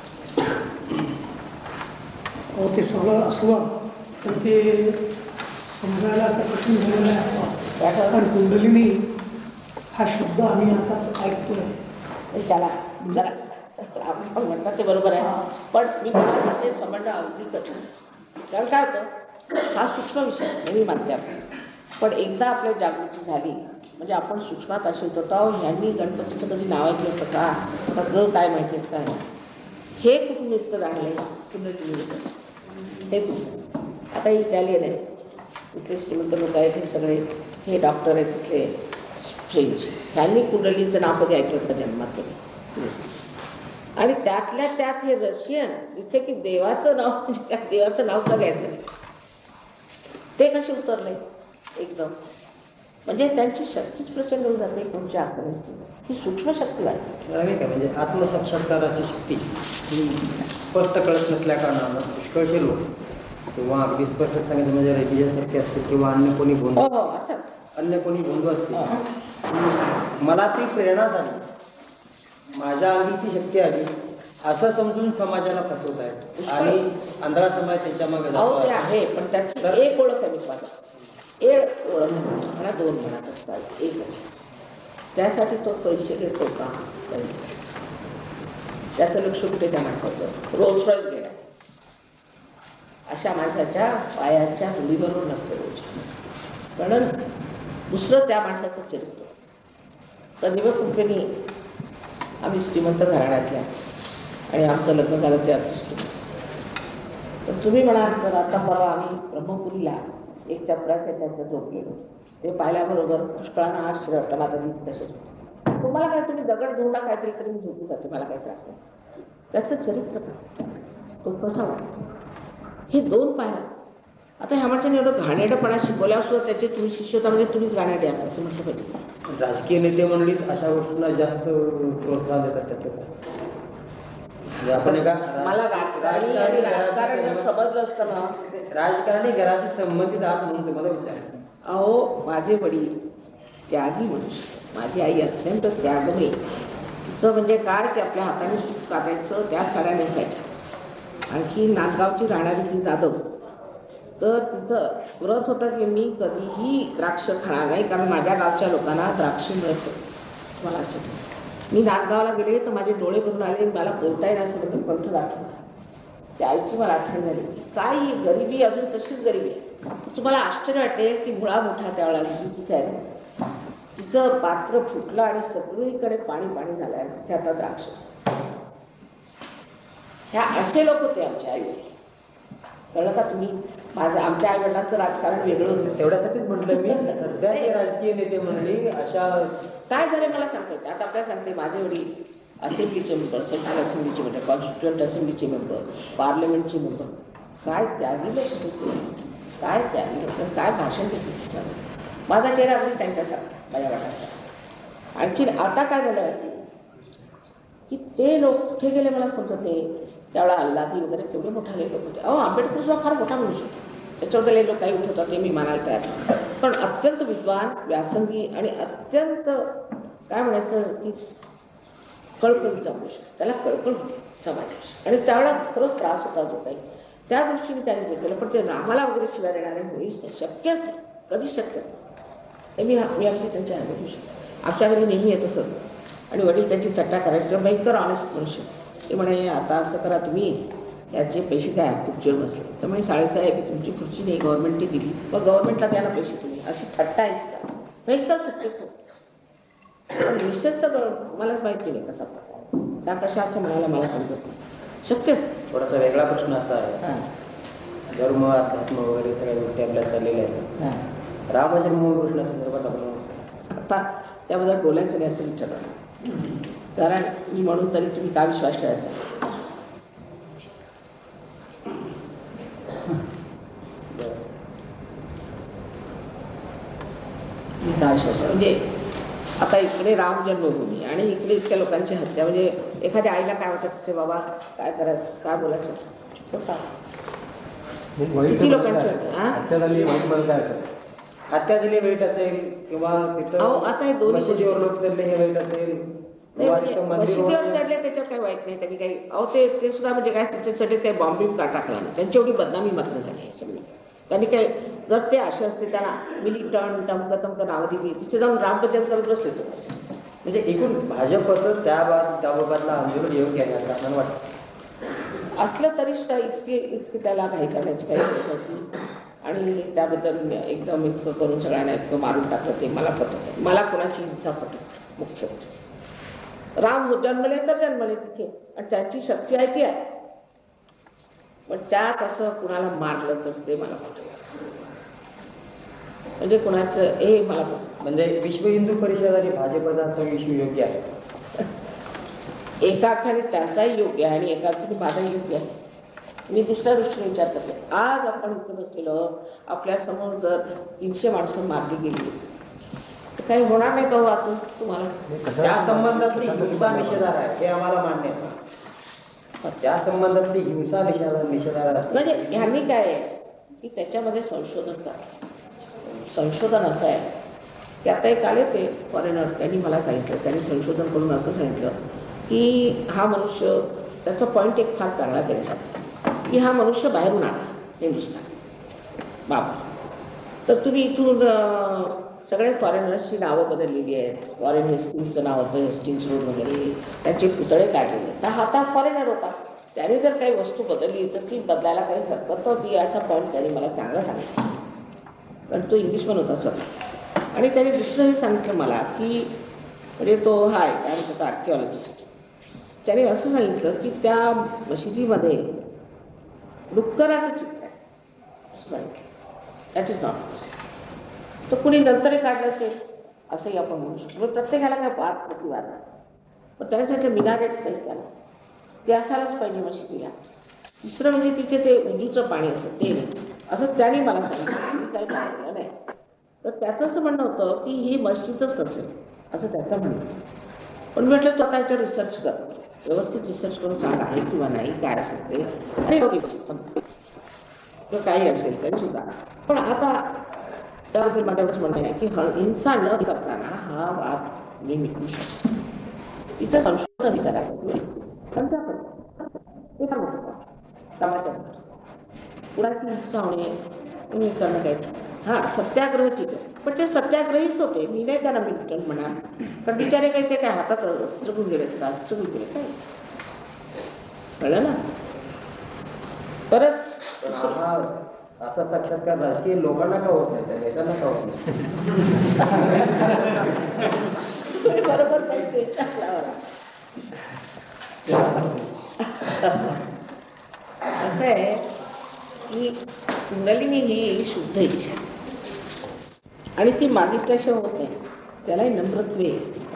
हो ते सगळं असलं तर ते समजायला आता कठीण झालेलं आहे. कारण कुंडलिनी हा शब्द आम्ही आताच ऐकतोय. त्याला जरा आपण म्हणतात ते बरोबर आहे, पण मी तुम्हाला सांगते समजणं अगदी कठीण. कारण काय होतं, हा सूक्ष्म विषय आहे मी मानते आपण, पण एकदा आपल्या जागृती झाली म्हणजे आपण सूक्ष्मात असे होतो. ह्यांनी गणपतीचं कधी नाव ऐकलं होतं का, आता ग काय माहिती आहे काय, हे कुठून इतकं जाणलं आहे कुंडलिनी हे कुठून. आता इटॅलियन आहे, इथले श्रीमंत लोक आहेत, हे सगळे हे डॉक्टर आहेत तिथले फ्रेंच, ह्यांनी कुंडलीचं नाव कधी ऐकलं होतं जन्मात कधी. आणि त्यातल्या त्यात हे रशियन जिथे की देवाचं नाव म्हणजे त्या देवाचं नाव सुद्धा घ्यायचं नाही, ते कसे उतरले एकदम. म्हणजे त्यांची शक्तीच प्रचंड होऊन जाते कोणच्या आकड्यांची, ही सूक्ष्म शक्ती वाटते. नाही का, म्हणजे आत्मसाक्षात्काराची शक्ती ही स्पष्ट कळत नसल्या कारणानं पुष्कळचे लोक किंवा अगदी स्पष्ट सांगितलं म्हणजे रविजासारखे असतील किंवा अन्य कोणी हो बंधू हो अर्थात अन्य कोणी बंधू असतील, मला ती प्रेरणा झाली, माझ्या अंगी ती शक्ती आली असं समजून समाजाला फसवत आहेत आणि आंधळा समाज त्यांच्या मागे अहो ते जातो. आहे, पण त्याची एक ओळख आहे विश्वासात, एक ओळख म्हणा दोन म्हणत असतात, एक त्यासाठी तो पैसे घेतो का, त्याचं लक्ष कुठे त्या माणसाचं रोल्स रॉयस गेला, अशा माणसाच्या पायाच्या धुळीबरोबर नसतं रोज. कारण दुसरं त्या माणसाचं चरित्र. तर निवड कुंपेनी आम्ही श्रीमंत घराण्यातल्या आणि आमचं लग्न झालं ते अतिश्रीमंत. तर तुम्ही म्हणाल तर आता परवा आम्ही ब्रह्मपुरीला एक चपराच्या त्याचं झोपलेलो, ते पाहिल्याबरोबर पुष्कळांना आश्चर्य वाटलं. माझा जीव तसंच होतं. तुम्हाला काय, तुम्ही दगड घेऊन काहीतरी तरी मी झोपून जाते, मला काही त्रास नाही. त्याचं चरित्र कसं, तो कसा वाटतो, हे दोन पाहिलं. आता ह्या माणसाने एवढं घाणेरडपणा शिकवल्यावर सुद्धा त्याचे तुम्ही शिष्य होता म्हणजे तुम्हीच घाणेरडे आहात असं म्हटलं पाहिजे. राजकीय नेते मंडळीच अशा गोष्टींना जास्त प्रोत्साहन देतात. त्याच्यात आपण एका मला राजकारणी आणि राजकारण जर समजलं असतं ना, राजकारणी घराशी संबंधित आहात म्हणून तुम्हाला विचारलं. अहो माझे वडील त्यागी मनुष्य, माझी आई अत्यंत त्यागमयी. तिचं म्हणजे काय की आपल्या हाताने सूत काटायचं, त्या साड्या नेसायच्या. आणखी नागगावची राहणारी ती जाधव, तर तिचं व्रत होतं की मी कधीही द्राक्ष खाणार नाही, कारण माझ्या गावच्या लोकांना द्राक्ष मिळत होतं. मला असं मी नागगावला गेले तर माझे डोळे भरून आले, मला बोलता येईल असं कंठ गाठवला. त्या आईची मला आठवण झाली. काय ही गरिबी अजून तशीच गरिबी आहे. तुम्हाला आश्चर्य वाटेल की मुळा मोठा त्यावेळेला जी तिथे आहे तिचं पात्र फुटलं आणि सगळीकडे पाणी पाणी झालं आहे तिथे आता द्राक्ष. ह्या असे लोक होते आमचे आई वडील. कळलं का तुम्ही? माझं आमच्या आई वडिलांचं राजकारण वेगळं होतं. तेवढ्यासाठीच म्हटलं मी सध्याचे राजकीय नेते मंडळी अशा काय झालं मला सांगता येते. आता आपल्याला सांगते माझे वडील असेंब्लीचे मेंबर, सेंट्रल असेंब्लीचे मेंबर, कॉन्स्टिट्युएंट असेंब्लीचे मेंबर, पार्लमेंटचे मेंबर. काय त्यागी लोक होते, काय त्यागी लोक, काय भाषण देते. माझा चेहरा अगदी त्यांच्यासारखा माझ्या वडिलांचा. आणखी आता काय झालं की ते लोक कुठे गेले मला समजत नाही. त्यावेळेला अल्लादी वगैरे केवढे मोठाले लोक होते. अहो आंबेडकर सुद्धा फार मोठा मनुष्य होता. त्याच्याबद्दल लोक काही उठवतात ते मी मानायला तयार नाही. पण अत्यंत विद्वान, व्यासंगी आणि अत्यंत काय म्हणायचं की कळकळीचा मनुष्य. त्याला कळकळ होती समाजाची आणि त्यावेळेला खरंच त्रास होता जो काही त्या दृष्टीने त्यांनी केलं. पण ते रामाला वगैरे शिवाय देणारे होईच नाही, शक्यच नाही, कधीच शक्य नाही. मी मी अगदी त्यांच्या आले शकतो. आमच्या घरी नेहमी येत असत आणि वडील त्यांची थट्टा करायची. किंवा भयंकर ऑनेस्ट मनुष्य. ते म्हणे आता असं करा तुम्ही याचे पैसे द्या खुर्चीवर बसले. त्यामुळे साडेसाहेब तुमची खुर्ची नाही गव्हर्नमेंटने दिली मग गव्हर्नमेंटला द्यायला पैसे तुम्ही अशी थट्टा आहे. भयंकर थट्टेच पण विशेषचं मलाच माहिती नाही कसा प्रकार त्या कशा असं म्हणायला मला समजत नाही. शक्यच थोडासा वेगळा प्रश्न असा आहे. धर्म अध्यात्म वगैरे सगळ्या गोष्टी आपल्या चाललेल्या आहेत. राम जन्मभूमी प्रश्नासंदर्भात आपण आता त्याबद्दल बोलायचं नाही असं विचारलं. कारण मी म्हणून तरी तुम्ही काय विश्वास ठेवायचा. मी काय विश्वास म्हणजे आता इकडे राम जन्मभूमी आणि इकडे इतक्या लोकांची हत्या म्हणजे एखाद्या आईला काय वाटत असे बाबा काय करायचं काय बोलायचं किती लोकांची हत्या. हत्या झाली हत्या झाली वाईट असेल किंवा अहो आता हे दोन्ही मशिदीवर लोक चालले हे वाईट असेल. मशिदीवर चढले त्याच्यावर काही वाईट नाही. त्यांनी काही अहो ते ते सुद्धा म्हणजे काय त्याच्यासाठी ते बॉम्बिंग का टाकला नाही. त्यांची एवढी बदनामी मात्र झाली सगळी. त्यांनी काय जर ते असे असते त्यांना मिलिटंट टमक टमक नावं दिली तिथे जाऊन रामभजन करत बसले ते. म्हणजे एकूण भाजपचं त्या बाब त्याबाबतला आंदोलन योग्य आहे असं आपल्याला वाटतं. असलं तरी सुद्धा इतके इतके त्याला काही करण्याची काही गरज नव्हती. आणि त्याबद्दल एकदम इतकं करून सगळ्यांना इतकं मारून टाकलं ते मला पटत. मला कोणाची हिंसा पटत मुख्य राम जन्मले तर जन्मले तिथे आणि त्याची शक्ती आहे ती आहे. पण त्यात असं कुणाला मारलं तर ते मला पटत म्हणजे कुणाचं हे मला पटत. म्हणजे विश्व हिंदू परिषद आणि भाजपचा तो इश्यू योग्य आहे. एका अर्थाने त्यांचाही योग्य आहे आणि एका अर्थाने माझाही योग्य आहे. मी दुसऱ्या दृष्टीने विचार करते. आज आपण इथे बसलेलो आपल्यासमोर जर तीनशे माणसं मारली गेली तर काही होणार नाही का हो आतून तुम्हाला. त्या संबंधातली हिंसा निषेधार आहे हे आम्हाला मान्य आहे. त्या संबंधातली हिंसा निषेधार निषेधार म्हणजे ह्यांनी काय आहे की त्याच्यामध्ये संशोधन करा. संशोधन असं आहे की आता एक आले ते फॉरेनर त्यांनी मला सांगितलं त्यांनी संशोधन करून असं सांगितलं की हा मनुष्य त्याचा पॉईंट एक फार चांगला त्यांचा की हा मनुष्य बाहेरून आला हिंदुस्थान बाबा. तर तुम्ही इथून सगळे फॉरेनर्सची नावं बदललेली आहेत. फॉरेन हेस्टिंग्सचं नाव होतं हेस्टिंग्स रोड वगैरे त्यांचे पुतळे काढलेले. तर हा आता फॉरेनर होता त्याने जर काही वस्तू बदलली तर ती बदलायला काही हरकत नव्हती असा पॉईंट त्याने मला चांगला सांगितला. कारण तो इंग्लिशमन होता सर. आणि त्याने दुसरंही सांगितलं मला की म्हणजे तो हाय काय म्हणतात आर्किओलॉजिस्ट. त्याने असं सांगितलं की त्या मशिदीमध्ये डुक्कराचं चित्र आहे असं सांगितलं. दॅट इज नॉट तर कुणी नंतरही काढलं असेल असंही आपण म्हणू शकतो. प्रत्येकाला काय वाद प्रतिवाद आहे पण त्याच्यासाठी मिनारेट्स नाही त्याला ते असायलाच पाहिजे मशिदीला. तिसरं म्हणजे तिथे ते उजूचं पाणी असतं ते नाही असं त्याने मला सांगितलं. मी काही पाहिलं नाही. तर त्याचं असं म्हणणं होतं की ही मस्जिदच नसेल असं त्याचं म्हणणं. पण म्हटलं तू आता याच्यावर रिसर्च कर व्यवस्थित रिसर्च करून सांग आहे किंवा नाही काय असेल ते आणि किंवा काही असेल तरी सुद्धा. पण आता त्याबद्दल माझ्यावरच म्हणणं आहे की हिंसा न करताना हा वाद मी मिटू शकतो. इथं संशोधन करायचं समजा ते फार मोठं समाजात कुणाची हिंसा होणे आणि करणं काय हां सत्याग्रह ठीक आहे पण ते सत्याग्रहीच होते. मी नाही त्यांना मिलिटंट म्हणा पण बिचारे काही ते काय हातात अस्त्र घेऊन गेले तर अस्त्र घेऊन गेले काय कळलं ना. परत असा साक्षात्कार राजकीय लोकांना का होत नाही, त्या नेत्यांना का होत नाही? तुम्ही बरोबर माहिती विचारला मला. असं आहे की कुंडलिनी ही शुद्ध इच्छा आणि ती मागितल्याशिवाय होत नाही, त्यालाही नम्रत्वे.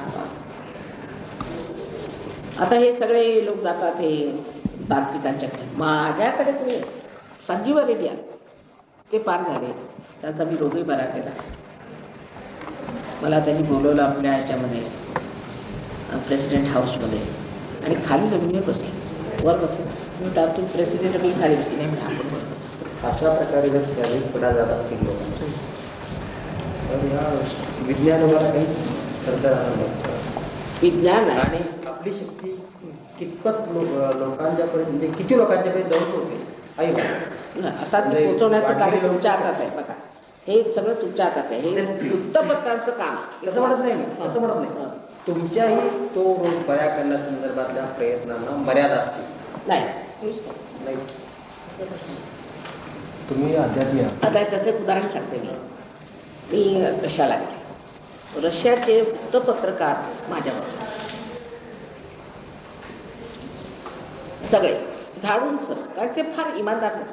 आता हे सगळे लोक जातात हे तांत्रिकांच्याकडे, माझ्याकडे तुम्ही संजीव रेड्डी आले, ते पार झाले, त्यांचा मी रोगही बरा केला. मला त्यांनी बोलवलं आपल्या ह्याच्यामध्ये प्रेसिडेंट हाऊसमध्ये आणि खाली जमिनीवर बसले, वर बसले. मी म्हटलं तुम्ही प्रेसिडेंट मी खाली बसली नाही, मी वर बसले. अशा प्रकारे जर त्यावेळी पुढे जात असतील लोक तर या विज्ञानाला काही करता राहणार नाही. विज्ञान आहे आणि आपली शक्ती कितपत लोक लोकांच्यापर्यंत म्हणजे किती लोकांच्यापर्यंत जाऊन पोहोचेल आई बा. आता ते पोहोचवण्याचं कार्य तुमच्या हातात आहे. बघा हे सगळं तुमच्या हातात आहे, हे वृत्तपत्रांचं काम. तसं म्हणत नाही मी, तसं म्हणत नाही. तुमच्याही तो रोग बऱ्या करण्यासंदर्भातल्या प्रयत्नांना मर्यादा असतील. नाही हेच नाही. नाही तुम्ही अध्यात्मी आहात. आता त्याचं एक उदाहरण सांगते मी. मी रशियाला गेले, रशियाचे वृत्तपत्रकार माझ्याबरोबर सगळे झाडून सर, कारण ते फार इमानदार नाही.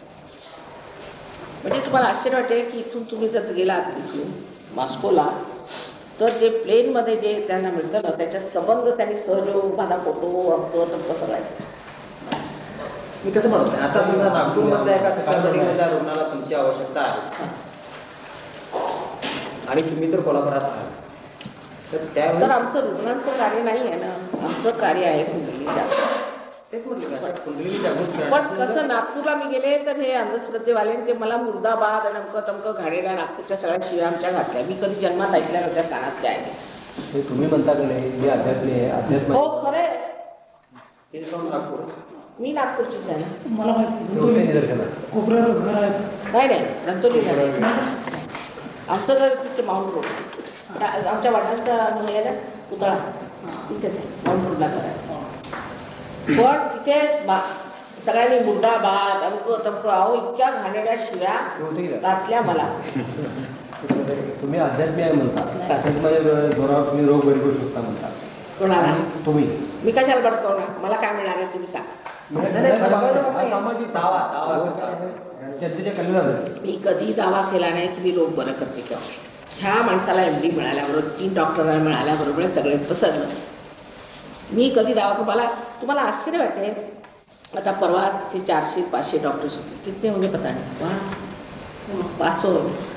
म्हणजे तुम्हाला आश्चर्य वाटेल की इथून तुम्ही जर गेलात तिथून मॉस्कोला तर जे प्लेनमध्ये जे त्यांना मिळतं ना त्याच्यात संबंध त्यांनी सहयोग माझा फोटो अमकं तमकं सगळं आहे. मी कसं म्हणत नाही, आता समजा नागपूरमधल्या एका सकाळच्या रुग्णाला तुमची आवश्यकता आहे आणि तुम्ही तर कोल्हापुरात आहात, तर त्यावेळी तर आमचं रुग्णांचं कार्य नाही आहे ना, आमचं कार्य आहे कुंडली जागृती. तेच म्हटलं का कुंडलिनी जागृत पण कसं नागपूरला मी गेले तर हे अंधश्रद्धेवाले ते मला मुर्दाबाद आणि अमकं तमकं घाणेरड्या नागपूरच्या सगळ्या शिव्या आमच्या घातल्या. मी कधी जन्मात ऐकल्या नव्हत्या कानातल्या आहे. हे तुम्ही म्हणता की नाही मी अध्यात्मी आहे, अध्यात्म हो खरं आहे. हे फ्रॉम नागपूर. मी नागपूरचीच आहे ना. मला माहिती कोणत्या निदर्शनात? कोपऱ्यावर घर आहे. नाही नाही रंतोलीला नाही. आमचं घर तिथे माऊंट रोड, आमच्या वडिलांचा हे ना पुतळा तिथेच आहे, माऊंट रोडला घर आहे. पण तिथेच बा सगळ्यांनी मुर्दाबाद अमकं तमकं अहो इतक्या घाणेरड्या शिव्या घातल्या मला. तुम्ही अध्यात्मी आहे म्हणता, त्याच्यामध्ये जोरावर तुम्ही रोग बरी करू शकता म्हणता. कोणाला तुम्ही मी कशाला बडकवणार, मला काय मिळणार आहे तुम्ही सांगा. सामाजिक दावा दावा जनतेच्या कल्याणासाठी मी कधी दावा केला नाही की मी रोग बरं करते किंवा ह्या माणसाला एम डी मिळाल्याबरोबर तीन डॉक्टरांना मिळाल्याबरोबर सगळे पसरलं. मी कधी दावा तुम्हाला तुम्हाला आश्चर्य वाटेल. आता परवा ते चारशे पाचशे डॉक्टर्स होते, किती म्हणजे पता नाही वा पाचशे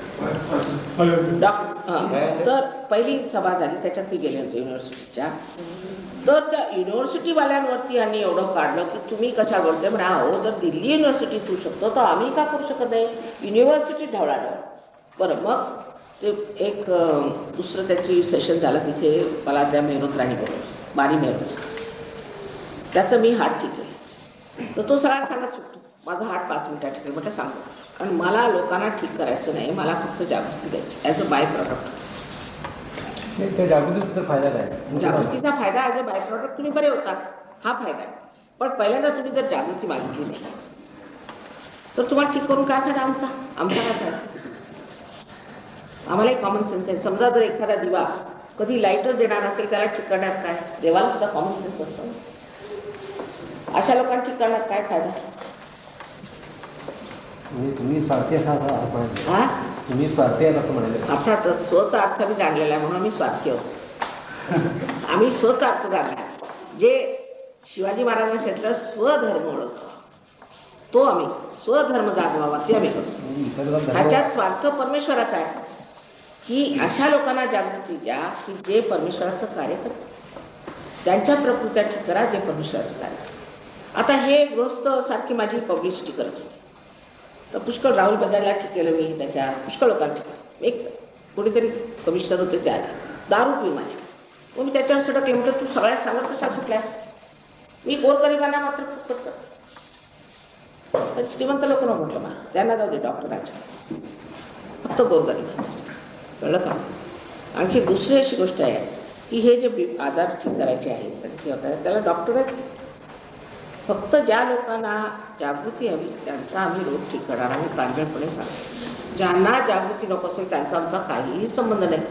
डॉक्टर. हां तर पहिली सभा झाली त्याच्यात मी गेले होते युनिव्हर्सिटीच्या. तर त्या युनिव्हर्सिटीवाल्यांवरती यांनी एवढं काढलं की तुम्ही कशा बोलते म्हणा हो जर दिल्ली युनिव्हर्सिटीत होऊ शकतो तर आम्ही का करू शकत नाही, युनिव्हर्सिटी ढवळाढवळ. बरं मग ते एक दुसरं त्याची सेशन झालं तिथे मला त्या मेहनत राणी बोलवलं, बारी मेहनत. त्याचं मी हात ठीक आहे तर तो सगळ्यांना सांगत सुटतो माझा हात पाच मिनिटात ठीक आहे. म्हटलं सांगतो कारण मला लोकांना ठीक करायचं नाही, मला फक्त जागृती द्यायची ॲज अ बाय प्रॉडक्ट. त्या जागृतीचा फायदा काय? जागृतीचा फायदा ॲज अ बाय प्रॉडक्ट तुम्ही बरे होतात, हा फायदा आहे. पण पहिल्यांदा तुम्ही जर जागृती मागितली नाही तर तुम्हाला ठीक करून काय फायदा आमचा आमचा काय फायदा. आम्हाला एक कॉमन सेन्स आहे. समजा जर एखादा दिवा कधी लाईटच देणार असेल त्याला ठीक करण्यात काय, देवाला सुद्धा कॉमन सेन्स असतं. अशा लोकांना ठीक करण्यात काय फायदा. तुम्ही स्वार्थी असा हा तुम्ही स्वार्थी आहात असं म्हणाले. अर्थातच स्वचा अर्थ मी जाणलेला आहे म्हणून आम्ही स्वार्थी आहोत. आम्ही स्वचा अर्थ जाणला जे शिवाजी महाराजांनी सांगितलं स्वधर्म ओळखतो तो आम्ही स्वधर्म जागवावा ते आम्ही करतो. ह्याच्यात स्वार्थ परमेश्वराचा आहे की अशा लोकांना जागृती द्या की जे परमेश्वराचं कार्य करतात, त्यांच्या प्रकृत्या ठीक करा जे परमेश्वराचं कार्य करतात. आता हे गृहस्थ सारखी माझी पब्लिसिटी करत होती तर पुष्कळ राहुल बजाजला ठीक केलं मी, त्याच्या पुष्कळ लोकांना ठीक केलं. एक कोणीतरी कमिशनर होते ते आले दारू पी माझ्या, मग मी त्याच्यावर सडकले म्हटलं तू सगळ्यात सांगत कशा सुटल्यास, मी गोरगरिबांना मात्र फुकट करतो. पण श्रीमंत लोक न म्हटलं मला त्यांना जाऊ दे डॉक्टरांच्या, फक्त गोरगरिबांचं. कळलं का. आणखी दुसरी अशी गोष्ट आहे की हे जे आजार ठीक करायचे आहेत त्याला डॉक्टर आहेत फक्त ज्या लोकांना जागृती हवी त्यांचा आम्ही रोग ठीक करणार, आम्ही प्रांजळपणे सांगतो. ज्यांना जागृती नको असेल त्यांचा आमचा काहीही संबंध नाही.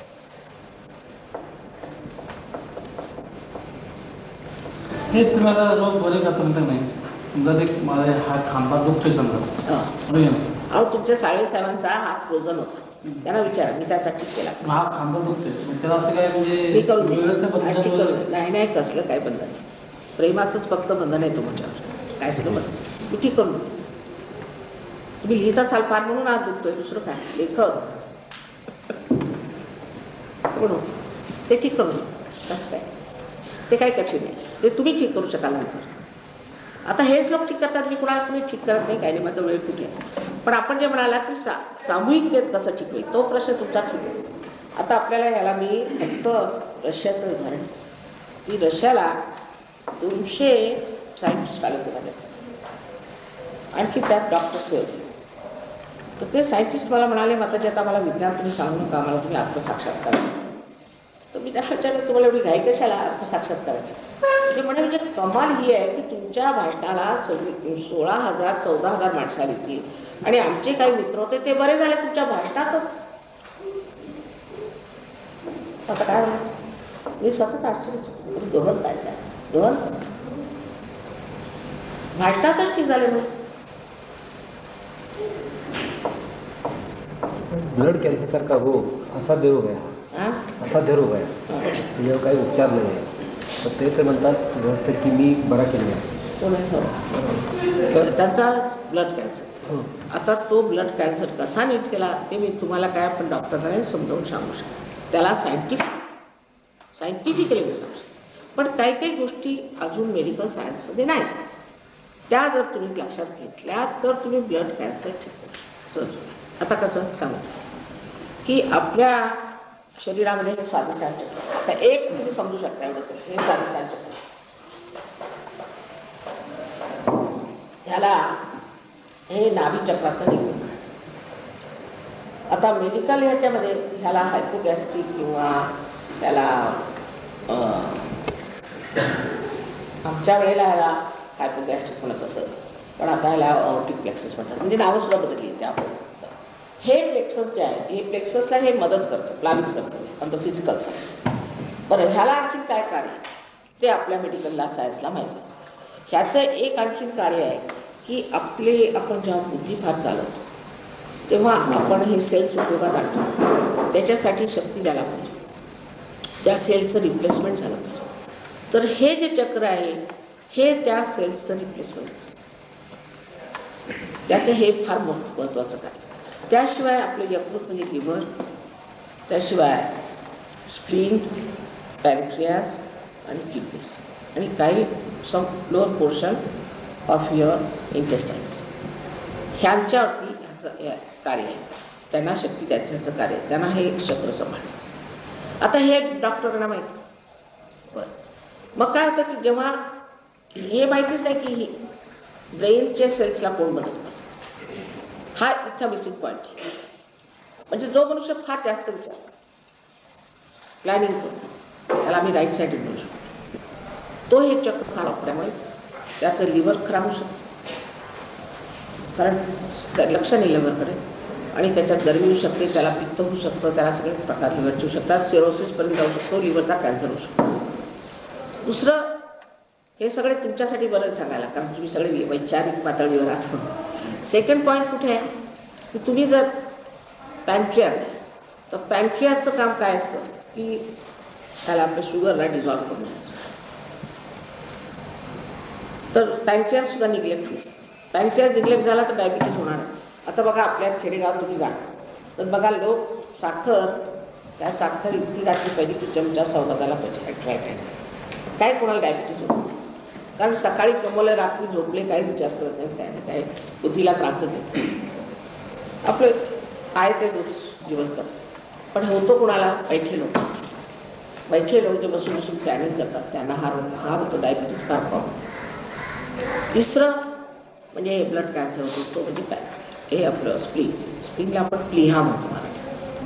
हे तुम्हाला रोग बरे का तुमचं नाही? समजा एक मला हा खांबा दुखतोय समजा, बरोबर आहे ना? अहो तुमच्या साळवे साहेबांचा हात फ्रोझन होता, त्यांना विचारा, मी त्याचा ठीक केला. हा खांबा दुखतोय मग त्याला असं काय म्हणजे मी करून वेगळं तर देईन. ठीक बदलायचं करून नाही नाही कसलं काय बंधन नाही, प्रेमाचंच फक्त बंधन आहे तुमच्यावर, काय असलं बंधन मी ठीक करून देईन. तुम्ही लिहित असाल फार म्हणून हात दुखतोय, दुसरं काय लेखक म्हणून ते ठीक करून देईन. कसं काय ते काय कठीण आहे, ते तुम्ही ठीक करू शकाल नंतर. आता हेच लोक ठीक करतात, मी कुणाला कुणी ठीक करत नाही, काही नाही, माझा वेळ कुठे आहे. पण आपण जे म्हणाला की सा सामूहिकतेत कसं ठीक होईल तो प्रश्न तुमचा ठीक आहे. आता आपल्याला ह्याला मी फक्त रशियाचं उदाहरण की रशियाला दोनशे सायंटिस्ट आले होते, आणखी त्यात डॉक्टर्स होते. तर ते सायंटिस्ट मला म्हणाले, माताजी आता मला विज्ञान तुम्ही सांगू नका, मला तुम्ही आत्मसाक्षात्कार करा. तर मी त्यांना विचारलं तुम्हाला एवढी घाई कशाला आत्मसाक्षात्काराची? ते म्हणे म्हणजे कमाल ही आहे की तुमच्या भाषणाला सव्वी सोळा हजार चौदा हजार माणसं आली होती आणि आमचे काही मित्र होते ते बरे झाले तुमच्या भाषणातच. आता काय म्हणायचं, मी स्वतःच आश्चर्य गहन काय काय गहन भाषणातच ठीक झाले म्हणून. ब्लड कॅन्सर का रोग असा रोग आहे, हां असा ते रोग आहे त्याच्यावर काही उपचार नाही आहे. तर ते तर म्हणतात व्यवस्थित की मी बरा केला आहे. तो नाही खरं. तर त्याचा ब्लड कॅन्सर, आता तो ब्लड कॅन्सर कसा नीट केला ते मी तुम्हाला काय पण डॉक्टरकडे समजावून सांगू शकतो, त्याला सायंटिफिक सायंटिफिकली मी सांगू शकतो. पण काही काही गोष्टी अजून मेडिकल सायन्समध्ये नाही, त्या जर तुम्ही लक्षात घेतल्या तर तुम्ही ब्लड कॅन्सर ठीक करू शकता. आता कसं सांगू की आपल्या शरीरामध्ये हे स्वादिष्टान चक्र, आता एक तुम्ही समजू शकता एवढं, हे स्वादिष्टान चक्र, ह्याला हे नाभी चक्रातनं निघून. आता मेडिकल ह्याच्यामध्ये ह्याला हायपोगॅस्ट्रिक किंवा त्याला आमच्या वेळेला ह्याला हायपोगॅस्ट्रिक म्हणत असत, पण आता ह्याला ऑर्टिक प्लेक्सस म्हणतात, म्हणजे नावंसुद्धा बदलली त्यापासून. हे प्लेक्सस जे आहे हे प्लेक्ससला हे मदत करतं, प्लावित करतं ऑन द फिजिकल साईड. बरं ह्याला आणखीन काय कार्य ते आपल्या मेडिकलला सायन्सला माहिती आहे. ह्याचं एक आणखीन कार्य आहे की आपले आपण जेव्हा बुद्धी फार चालवतो तेव्हा आपण हे सेल्स उपयोगात आणतो, त्याच्यासाठी शक्ती द्यायला पाहिजे, त्या सेल्सचं रिप्लेसमेंट झालं पाहिजे. तर हे जे चक्र आहे हे त्या सेल्सचं रिप्लेसमेंट, त्याचं हे फार महत्त्वाचं कार्य. त्याशिवाय आपले यकृत म्हणजे लिव्हर, त्याशिवाय स्प्लीन, पॅनक्रियास आणि किडनीज आणि काही some lower portion of your intestines, ह्यांच्यावरती ह्याचं कार्य आहे, त्यांना शक्ती द्यायचं ह्याचं कार्य आहे, त्यांना हे चक्र सांभाळतं. आता हे डॉक्टरांना माहिती. बरं मग काय होतं की जेव्हा हे माहितीच नाही की ब्रेनच्या सेल्सला कोण मदत करतं, हा इथं बेसिक पॉईंट आहे. म्हणजे जो मनुष्य फार जास्त विचार प्लॅनिंग करतो त्याला आम्ही राईट साईड म्हणू शकतो, तो हे चक्र खराब त्यामुळे त्याचं लिव्हर खराब होऊ शकतं, कारण लक्ष नाही लिव्हरकडे, आणि त्याच्यात गरमी होऊ शकते, त्याला पित्त होऊ शकतं, त्याला सगळे प्रकार लिव्हरचे होऊ शकतात, सिरोसिसपर्यंत जाऊ शकतो, लिव्हरचा कॅन्सर होऊ शकतो. दुसरं हे सगळे तुमच्यासाठी बरं सांगायला, कारण तुम्ही सगळे वैचारिक पातळीवर आहात. सेकंड पॉईंट कुठे आहे की तुम्ही जर पॅनक्रियाज आहे तर पॅनक्रियाजचं काम काय असतं की त्याला आपल्या शुगरला डिझॉल्व करून द्यायचं. तर पॅनक्रियाजसुद्धा निग्लेक्ट होईल, पॅनक्रियाज निग्लेक्ट झाला तर डायबिटीज होणारच. आता बघा आपल्या खेडेगावात तुम्ही जा तर बघा लोक साखर, त्या साखर इतकी घातली पाहिजे की चमचा सवलताला पाहिजे ॲट राईट टाईम, काय कोणाला डायबिटीज होतो, कारण सकाळी कमवलं रात्री झोपले काही विचार करत नाही, काय नाही काय बुद्धीला त्रासच येतो, आपलं आहे ते जीवन करतं. पण होतो कोणाला, बैठे लोक, बैठे लोक जे बसून बसून प्लॅनिंग करतात त्यांना हा रोग हा होतो डायबिटीज फार प्रॉब्लेम. तिसरं म्हणजे ब्लड कॅन्सर होतो तो म्हणजे काय हे आपलं स्प्लीन, स्प्लीनला आपण प्लिहा म्हणतो मराठी.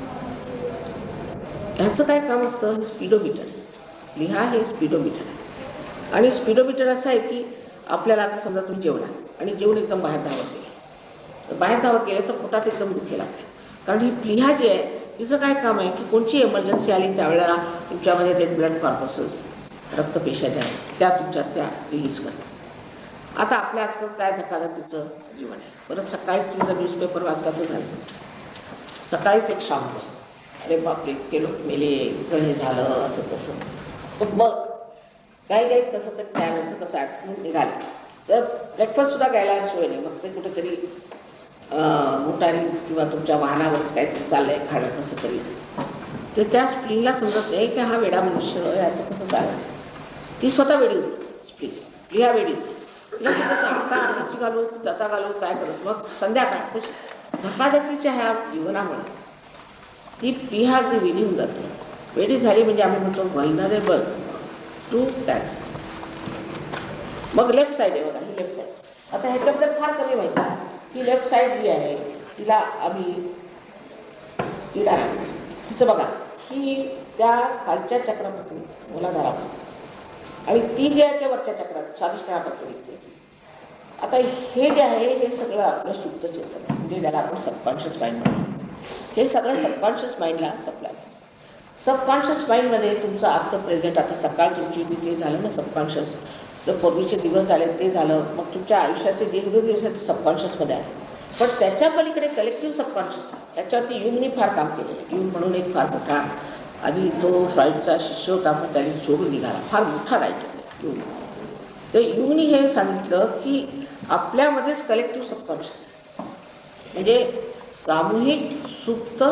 ह्याचं काय काम असतं, स्पीडोमीटर, प्लिहा हे स्पीडोमीटर आहे. आणि स्पीडोमीटर असं आहे की आपल्याला आता समजा तुम्ही जेवला आणि जेवण एकदम बाहेर धावत गेले, तर बाहेर धावत गेले तर पोटात एकदम दुखेल आपल्या. कारण ही प्लीहा जी आहे तिचं काय काम आहे की कोणची एमर्जन्सी आली त्यावेळेला तुमच्यामध्ये रेड ब्लड कॉर्पसेस रक्तपेशा ज्या आहेत त्या तुमच्या त्या रिलीज करतात. आता आपल्या आजकाल काय धकाधकीचं जीवन आहे. परत सकाळीच तुमचा न्यूजपेपर वाचला तर झालंच, सकाळीच एक शाम बसतो, अरे बापरे इतके लोक मेले, इतकं हे झालं असं तसं. तर मग काही काही कसं तर त्यानंतर कसं आठवून निघालं तर ब्रेकफास्टसुद्धा घ्यायला सोय नाही. मग ते कुठेतरी मोटारी किंवा तुमच्या वाहनावरच काहीतरी चाललं आहे खाणं कसं तरी. तर त्या स्प्लिनला समजत नाही की हा वेडा मनुष्य याचं कसं चालायचं. ती स्वतः वेडी होती स्प्लिन, प्लिहा वेडी होती. तिला समजत आता आरची घालू जाता घालू काय करत. मग संध्याकाळ तशी धकाधकीच्या ह्या जीवनामुळे ती प्लिहा अगदी वेडी होऊन जाते. वेडी झाली म्हणजे आम्ही म्हणतो व्हल्नरेबल टू टॅक्स. मग लेफ्ट साईड आहे बघा, ही लेफ्ट साईड. आता ह्याच्याबद्दल फार कमी माहिती आहे की लेफ्ट साईड जी आहे तिला आम्ही तिला तिचं बघा ही त्या खालच्या चक्रापासून मूलाधारापासून आणि ती जी आहे त्या वरच्या चक्रात स्वाधिष्ठानापासून निघते. आता हे जे आहे हे सगळं आपलं शुद्ध चेतन म्हणजे ज्याला आपण सबकॉन्शियस माइंड म्हणतो. हे सगळं सबकॉन्शियस माइंडला सप्लाय. सबकॉन्शियस माइंडमध्ये तुमचं आजचं प्रेझेंट, आता सकाळ तुमची ते झालं ना सबकॉन्शियस, तर पूर्वीचे दिवस झाले ते झालं, मग तुमच्या आयुष्याचे जेवढे दिवस आहेत ते सबकॉन्शियसमध्ये आहेत. पण त्याच्या पलीकडे कलेक्टिव्ह सबकॉन्शियस याच्यावरती युंगनी फार काम केलेलं आहे. युंग म्हणून एक फार मोठा, आधी तो फ्रॉइडचा शिष्य होता पण त्यांनी सोडून निघाला, फार मोठा रायटर युंग. तर युंगनी हे सांगितलं की आपल्यामध्येच कलेक्टिव्ह सबकॉन्शियस आहे, म्हणजे सामूहिक सुप्त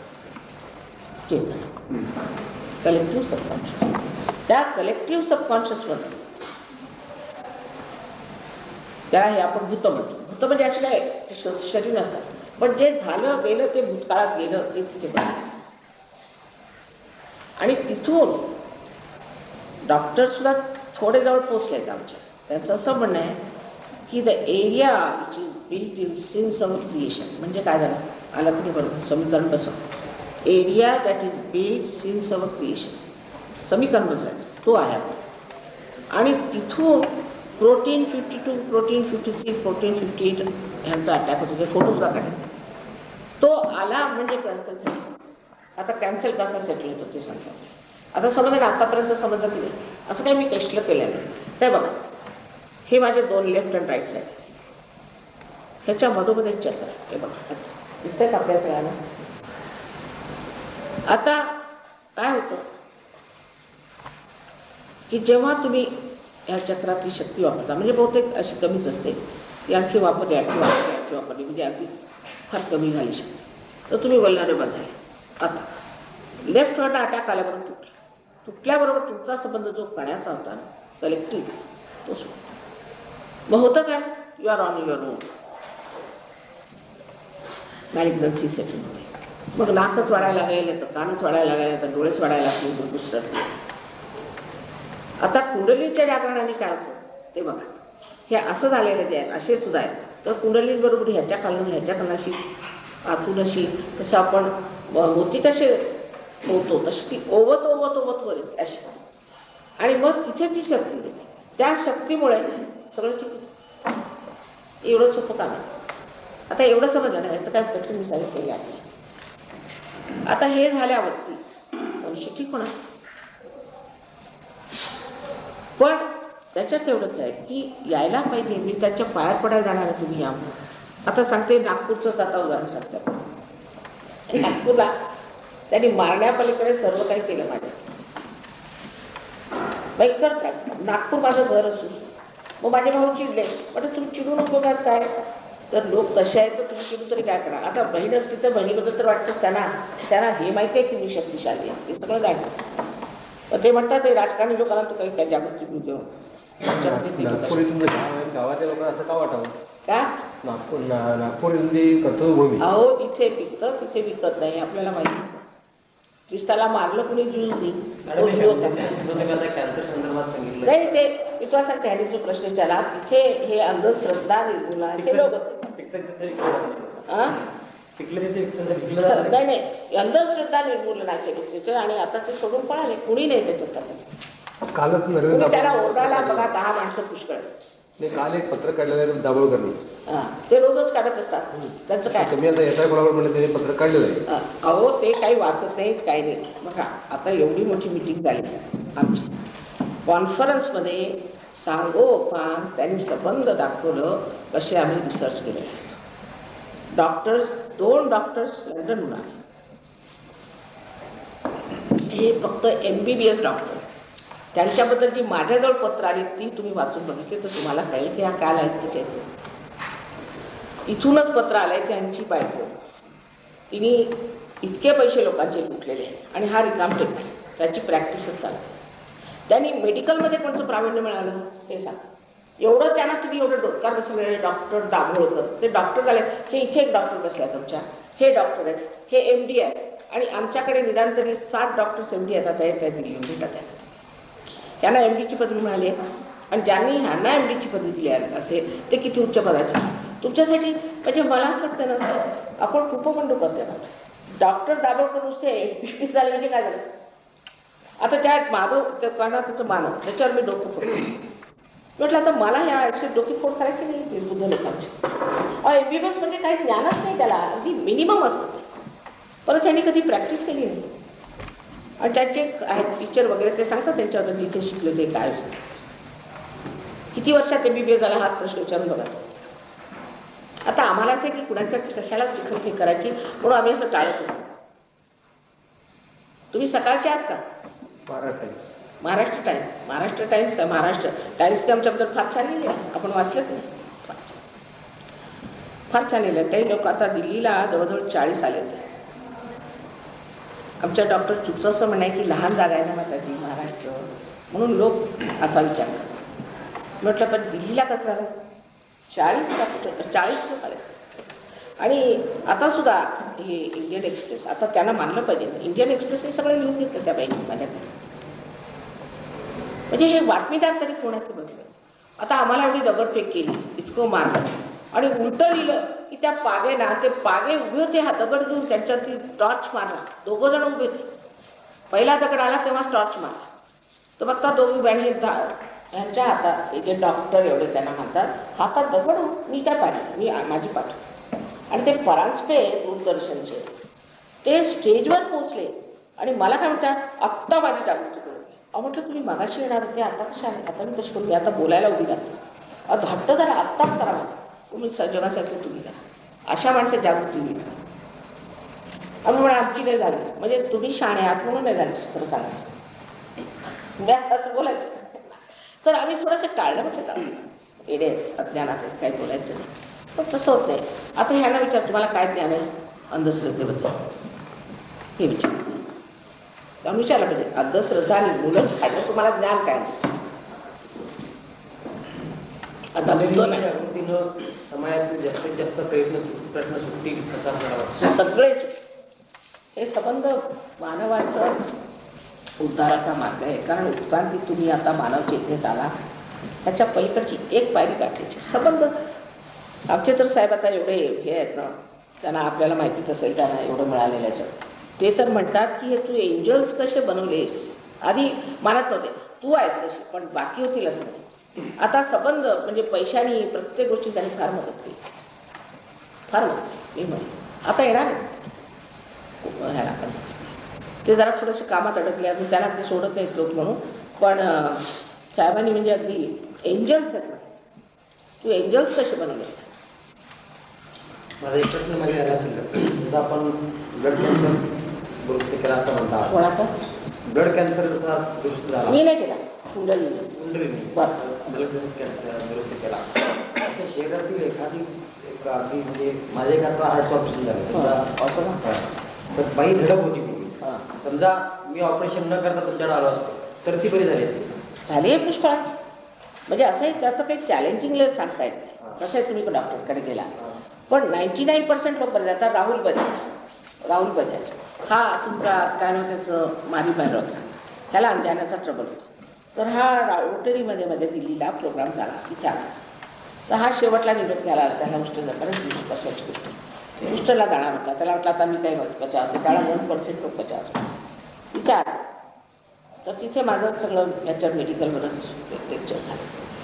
चेतन, कलेक्टिव्ह सबकॉन्शियस. त्या कलेक्टिव्ह सबकॉन्शियसमध्ये त्याला हे आपण भूत म्हणतो. भूत म्हणजे असे काय ते शरीर नसतात, पण जे झालं गेलं ते भूतकाळात गेलं ते तिथे बघायचं. आणि तिथून डॉक्टरसुद्धा थोडे जवळ पोचले आहेत आमच्या. त्यांचं असं म्हणणं आहे की the area which is built in since of creation, म्हणजे काय झालं आलं की बरोबर समीकरण कसं, area that is built since of creation, समीकरण बसायचं तो आहे. आणि तिथून protein fifty two protein fifty three protein fifty eight ह्यांचा अटॅक होतो, ते फोटोसुद्धा काढले. तो आला म्हणजे कॅन्सल झाला. आता कॅन्सल कसा सेटल होतो ते सांगतो. आता समजा ना आतापर्यंत समजलं की नाही असं काही मी कष्ट केलं नाही. ते बघा हे माझे दोन लेफ्ट अँड राईट साईड, ह्याच्या मधोमध एक चक्र आहे. हे बघा असं दिसतंय का आपल्या सगळ्यांना. आता काय होतं की जेव्हा तुम्ही ह्या चक्रातली शक्ती वापरता, म्हणजे बहुतेक अशी कमीच असते ती, आणखी वापरली आणखी वापरली आणखी वापरली म्हणजे अगदी फार कमी झाली शक्ती, तर तुम्ही वल्नरेबल झाले. आता लेफ्ट हॉर्टला अटॅक आल्याबरोबर तुटला, तुटल्याबरोबर तुमचा संबंध जो कण्याचा होता कलेक्टिव्ह तो सुटला. मग होतं काय, you are on your own, malignancy setting होते. मग नाकच वाढायला लागेल तर कानच वाढायला लागेल तर डोळेच वाढायला लागले तर दुसरं. आता कुंडलीच्या जागरणाने काय होतं ते बघा. हे असं झालेलं जे आहेत असे सुद्धा आहेत. तर कुंडलीबरोबर ह्याच्या खालून ह्याच्या खालनाशी आतून अशी तसं आपण मोती कसे होतो तशी ती ओवत ओवत ओवत वर येते अशी. आणि मग तिथे ती शक्ती देते. त्या शक्तीमुळे सगळं ठीक एवढं सोपं काम आहे. आता एवढं समजलं नाही तर काय कठीण मी सांगितलेलं आहे. आता हे झाल्यावरती मनुष्य ठीक होणार, पण त्याच्यात एवढंच आहे की यायला पाहिजे. मी त्याच्या पायात पडायला जाणार आहे तुम्ही या. आता सांगते नागपूरचंच आता उदाहरण सांगते. नागपूरला त्यांनी मारण्यापलीकडे सर्व काही केलं माझ्या बाईक करतात. नागपूर माझं घर असून मग माझे भाऊ चिडले, म्हणजे तुम्ही चिडू नको का काय, तर लोक तसे आहेत तर तुम्ही चिडू तरी काय करणार. आता बहीण असती तर बहिणीबद्दल तर वाटतंच त्यांना, त्यांना हे माहिती आहे की मी शक्तिशाली आहे ते सगळं जाणतं. पण ते म्हणतात ते राजकारणी लोकांना तू काही त्या जागृती घेऊ. नागपूर गावाच्या लोकांना असं का वाटावं का नागपूर नागपूर कर्तव्यभूमी, अहो तिथे पिकतं तिथे विकत नाही आपल्याला माहिती. ख्रिस्ताला मारलं कुणी ज्यूज नाही. कॅन्सर संदर्भात सांगितलं नाही ते मी तुम्हाला सांगते ह्याने जो प्रश्न विचारला तिथे हे अंधश्रद्धा निर्मूलनाचे लोक होते. नाही नाही अंधश्रद्धा निर्मूलनाचे लोक तिथे. आणि आता ते सोडून पळाले, कुणी नाही त्याच्यात. कालच त्याला ओरडाला बघा दहा माणसं पुष्कळ नाही, काल एक पत्र काढलेलं आहे दाभोळकरनी. हां, ते रोजच काढत असतात. त्यांचं काय तुम्ही आता एस आय कोणावर म्हणलं त्याने पत्र काढलेलं आहे. अ, अहो ते काही वाचत नाहीत काही नाही. बघा आता एवढी मोठी मिटिंग झाली आमची कॉन्फरन्समध्ये सांगोपान त्यांनी संबंध दाखवलं कसे आम्ही रिसर्च केले. डॉक्टर्स दोन डॉक्टर्स लंडनहून आले. हे फक्त M B B S doctor. त्यांच्याबद्दल जी माझ्याजवळ पत्र आली ती तुम्ही वाचून बघितली तर तुम्हाला कळेल की ह्या काय आहेत. तिथूनच पत्र आलं आहे की यांची बायको तिने इतके पैसे लोकांचे लुटलेले आहेत आणि हा रिकाम टेक आहे, त्याची प्रॅक्टिसच चालते. त्यांनी मेडिकलमध्ये कोणतं प्रावीण्य मिळालं हे सांग. एवढं त्यांना तुम्ही एवढं डोक्यात बसले डॉक्टर दाभोळकर ते डॉक्टर झाले. हे इथे एक डॉक्टर बसले आहेत आमच्या, हे डॉक्टर आहेत, हे एम डी आहेत आणि आमच्याकडे निदान तरी सात डॉक्टर्स एम डी येतात आहेत त्या दिल्ली भेटत आहेत. त्यांना एम डीची पदवी मिळाली आहे आणि ज्यांनी ह्यांना एम डीची पदवी दिली आहे असेल ते किती उच्च पदाचे. तुमच्यासाठी म्हणजे मला असं वाटतं ना आपण कुपमंडू करते ना. डॉक्टर दाभोळकर नुसते एम झाले म्हणजे काय झालं. आता त्या माधव त्या कर्नाटकचं मानव त्याच्यावर मी डोकं फोडतो म्हटलं आता मला ह्या ॲक्च्युली डोकी फोड करायची नाही बुद्ध लोकांची. एम बी बी एस म्हणजे काही ज्ञानच नाही त्याला, अगदी मिनिमम असतं. परत त्यांनी कधी प्रॅक्टिस केली नाही आणि त्यांचे आहेत टीचर वगैरे ते सांगतात त्यांच्याबद्दल जिथे शिकले ते काय किती वर्षात एम बी बी एस झाला हाच प्रश्न विचारून बघा. आता आम्हाला असं आहे की कुणाच्या कशाला चिखलफे करायची म्हणून आम्ही असं टाळत होतो. तुम्ही सकाळचे आहात का? महाराष्ट्र महाराष्ट्र टाइम्स महाराष्ट्र टाइम्स का महाराष्ट्र टाइम्स ते आमच्याबद्दल फार छान लिहिले आपण वाचलं नाही. फार छान फार छान लिहिलं. काही लोक आता दिल्लीला जवळजवळ चाळीस आले होते. आमच्या डॉक्टर चुकचं असं म्हणाय की लहान जागा आहे ना माताजी महाराष्ट्र म्हणून लोक असा विचार करतात. म्हटलं पण दिल्लीला कसं झालं चाळीस चाळीस लोक आले. आणि आता सुद्धा हे इंडियन एक्सप्रेस आता त्यांना मानलं पाहिजे. इंडियन एक्सप्रेसने सगळं लिहून घेतलं त्या बाईने माझ्याकडे. म्हणजे हे बातमीदार तरी कोणाचे बसले. आता आम्हाला एवढी दगडफेक केली इतकं मारलं आणि उलटं लिहिलं की त्या पागे ना ते पागे उभे होते. हा दगड घेऊन त्यांच्यावरती टॉर्च मारला. दोघं जण उभे होते. पहिला दगड आला तेव्हाच टॉर्च मारला. तर बघता दोघी बहिणी ह्यांच्या हातात जे डॉक्टर एवढे त्यांना म्हणतात हातात दगड मी काय पाहिजे मी माझी पाठव. आणि ते परांजपे दूरदर्शनचे ते स्टेजवर पोचले आणि मला काय म्हणतात आत्ता माझी जागृती करून. अहो म्हटलं तुम्ही मगाशी येणार होते आता कशा आले आता मी कशी करून आता बोलायला उभी राहते. अहो हट्ट झाला आत्ताच करा मला तुम्ही जगासाठी तुम्ही करा अशा माणसं जागृती होईल. आम्ही म्हणा आमची नाही झाली म्हणजे तुम्ही शाणे आहात म्हणून नाही झाली खरं सांगायचं मी आताच बोलायचं. तर आम्ही थोडंसं टाळलं म्हटलं का येडे अज्ञानात काही बोलायचं नाही. पण तसं होत नाही. आता ह्यांना विचार तुम्हाला काय ज्ञान आहे अंधश्रद्धेबद्दल हे विचार आम्ही विचारलं पाहिजे. अंधश्रद्धा आणि मुलं खायचं तुम्हाला ज्ञान काय आता वृत्तीनं समाजातील जास्तीत जास्त प्रयत्न प्रश्न सुटतील कसा करावा. सगळेच हे संबंध मानवाचाच उद्धाराचा मार्ग आहे. कारण उत्क्रांती तुम्ही आता मानव चेतनेत आला त्याच्या पलीकडची एक पायरी गाठायची संबंध. आमचे तर साहेब आता एवढे हे आहेत ना त्यांना आपल्याला माहितीच असेल त्यांना एवढं मिळालेलं आहे. ते तर म्हणतात की हे तू एंजल्स कसे बनवलेस आधी मानत नव्हते तू आहेस तशी पण बाकी होतील असं नाही. आता संबंध म्हणजे पैशाने प्रत्येक गोष्टी त्यांनी फार मदत केली फार मदत मी म्हणते. आता येणार आहे ह्याला पण ते जरा थोडंसं कामात अडकले अजून त्यांना ते सोडत नाहीत लोक म्हणून. पण साहेबांनी म्हणजे अगदी एंजल्स आहेत म्हणायचं. तू एंजल्स कसे बनवलेस. माझा एक प्रश्न मध्ये झाला असेल जसं आपण ब्लड कॅन्सर दुरुस्त केला असं म्हणतात. कोणाचा ब्लड कॅन्सर जसा दुरुस्त झाला मी नाही केला कुंडली कुंडलीने बरं ब्लड कॅन्सर दुरुस्त केला असं शरीरातील एखादी एक अगदी म्हणजे माझ्या एक आता हार्टचं ऑपरेशन झालं असं ना तर बाई धडक होती पूर्वी. हां समजा मी ऑपरेशन न करता तुमच्याकडे आलो असतो तर ती बरी झाली असते. झाली आहे पुष्कळाची. म्हणजे असं आहे त्याचं काही चॅलेंजिंग सांगता येत नाही. कसं आहे तुम्ही डॉक्टरकडे गेला पण नाईन्टी नाईन पर्सेंट लोक बरे जातात. राहुल बजाज राहुल बजाज हा तुमचा काय नाव त्याचं मारी बाहेर होता ह्याला अंजाण्याचा ट्रबल होता. तर हा रोटरीमध्ये मध्ये दिल्लीला प्रोग्राम झाला तिथे आला. तर हा शेवटला निरोप घ्यायला आला. त्याला उष्ट कारण वीस वर्षाची गोष्ट उष्टला जाणार होता. त्याला वाटलं आता मी काही बचावते त्याला वन पर्सेंट लोक बचावतो तिथे आला. तर तिथे माझं सगळं याच्यावर मेडिकलवरच लेक्चर झालं.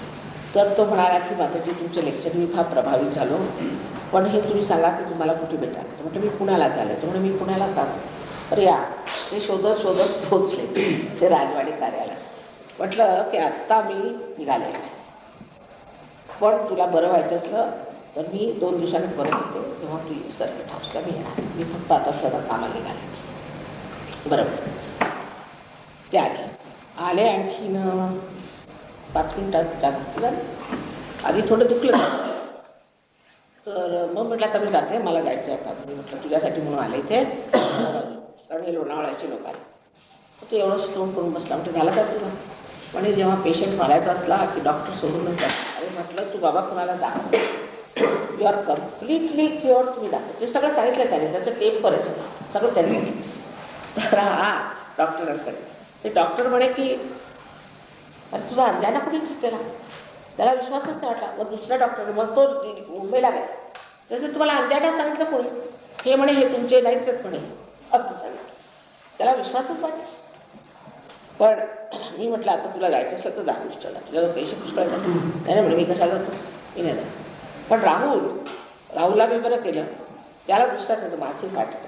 तर तो म्हणाला की माताजी तुमचं लेक्चर मी फार प्रभावित झालो, पण हे तुम्ही सांगा की तुम्हाला कुठे भेटाल. तर म्हटलं मी पुण्याला चालले. तर म्हणे मी पुण्याला चालतो. तर या ते शोधत शोधत पोचले ते राजवाडी कार्यालयात. म्हटलं की आत्ता मी निघाले, पण तुला बरं व्हायचं असलं तर मी दोन दिवसांनी परत येते, जेव्हा तू सर्किट हाऊसला मी येणार. मी फक्त आता सगळं कामाला निघाले. बरोबर ते आले आले आणखीन पाच मिनिटात जास्त झालं. आधी थोडं दुखलं जातं. तर मग म्हटलं आता मी जाते, मला जायचं आहे आता. मी म्हटलं तुझ्यासाठी म्हणून आले इथे, कारण हे लोणावळ्याचे लोक आले. तर ते एवढं तोंड करून बसला. म्हणजे झालं का तुला? म्हणजे जेव्हा पेशंट मारायचा असला की डॉक्टर सोडूनच जातो. अरे म्हटलं तू बाबा कुणाला दाखव, यू आर कम्प्लिटली क्युअर, तुम्ही दाखव. ते सगळं सांगितलं त्याने, त्याचं टेप करायचं सगळं त्यांनी. तर हा डॉक्टरांकडे ते डॉक्टर म्हणे की अरे तुझा अंजाना कुठे ठीक केला? त्याला विश्वासच नाही वाटला. मग दुसरा डॉक्टर, मग तो मुंबईला गेला. तसं तुम्हाला अंजाना सांगितलं कोणी? हे म्हणे हे तुमचे नाहीच आहेत म्हणे. अगदी सांगितलं. त्याला विश्वासच वाटला. पण मी म्हटलं आता तुला जायचं असलं तर जा पुष्कळला, तुला जर पैसे पुष्कळ जातात. त्याने म्हणे मी कशाला जातो, मी नाही जातो. पण राहुल राहुलला मी बरं केलं, त्याला दुसरा त्याचं मानसिक वाटलं.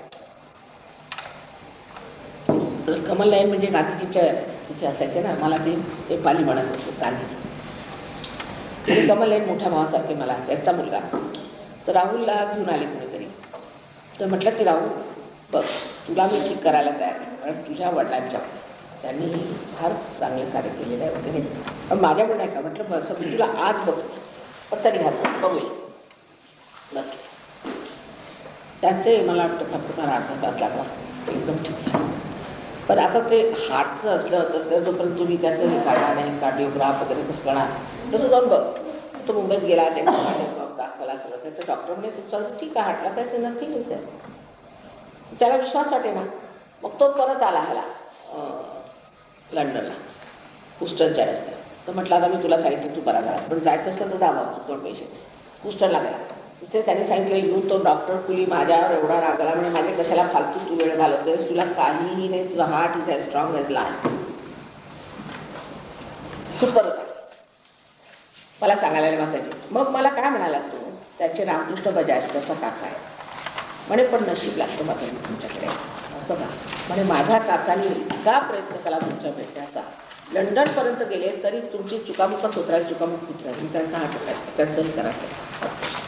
तर कमल नाईन म्हणजे गांधीजीच्या तिथे असायचे ना, मला ते ते पाली म्हणत असत गांधीजी. तरी कमल नाईन मोठ्या भावासारखे मला, त्यांचा मुलगा. तर राहुलला घेऊन आले कोणीतरी. तर म्हटलं की राहुल बघ, तुला मी ठीक करायला तयार आहे, कारण तुझ्या वडिलांच्या त्यांनी फार चांगले कार्य केलेलं आहे वगैरे. पण माझ्याकडून नाही का? म्हटलं बस मी तुला आज बघतो, पण तरी घालतो बघूया. बसले त्यांचे मला वाटतं फक्त मला अर्धा तास लागला, एकदम ठीक झालं. पण आता ते हार्टचं असलं तर जोपर्यंत तुम्ही त्याचं हे काढणार नाही, कार्डिओग्राफ वगैरे कसं करणार, तर तू जाऊन बघ. तो मुंबईत गेला, त्याचा कार्डिओग्राफ दाखवला सगळं. त्याचं डॉक्टरने तुमचं ठीक आहे, हार्टला काय ते नथिंगच आहे. त्याला विश्वास वाटे ना. मग तो परत आला ह्याला लंडनला, हुस्टनच्या रस्त्यावर. तर म्हटलं आता मी तुला सांगितलं तू बरा झाला, पण जायचं असतं तर दावा दोन पैसे. हुस्टनला गेला. तिथे त्यांनी सांगितलं येऊन तो डॉक्टर कुली माझ्यावर एवढा रागला, म्हणजे माझे कशाला फालतू तू वेळ घालवतोयस, तुला काहीही नाही, तुझा heart is as strong as lion. तू परत आला मला सांगायला माताजी. मग मला काय म्हणाला तू? त्याचे रामकृष्ण बजाज त्याचा काका आहे म्हणे, पण नशीब लागतं माताजी तुमच्याकडे. असं का? म्हणे माझ्या काकाने इतका प्रयत्न केला तुमच्या भेटण्याचा, लंडनपर्यंत गेले तरी तुमची चुकामुकच होत राहील, चुकामुक होत राहील. त्यांचा हा टप्पा त्यांचंही करायचं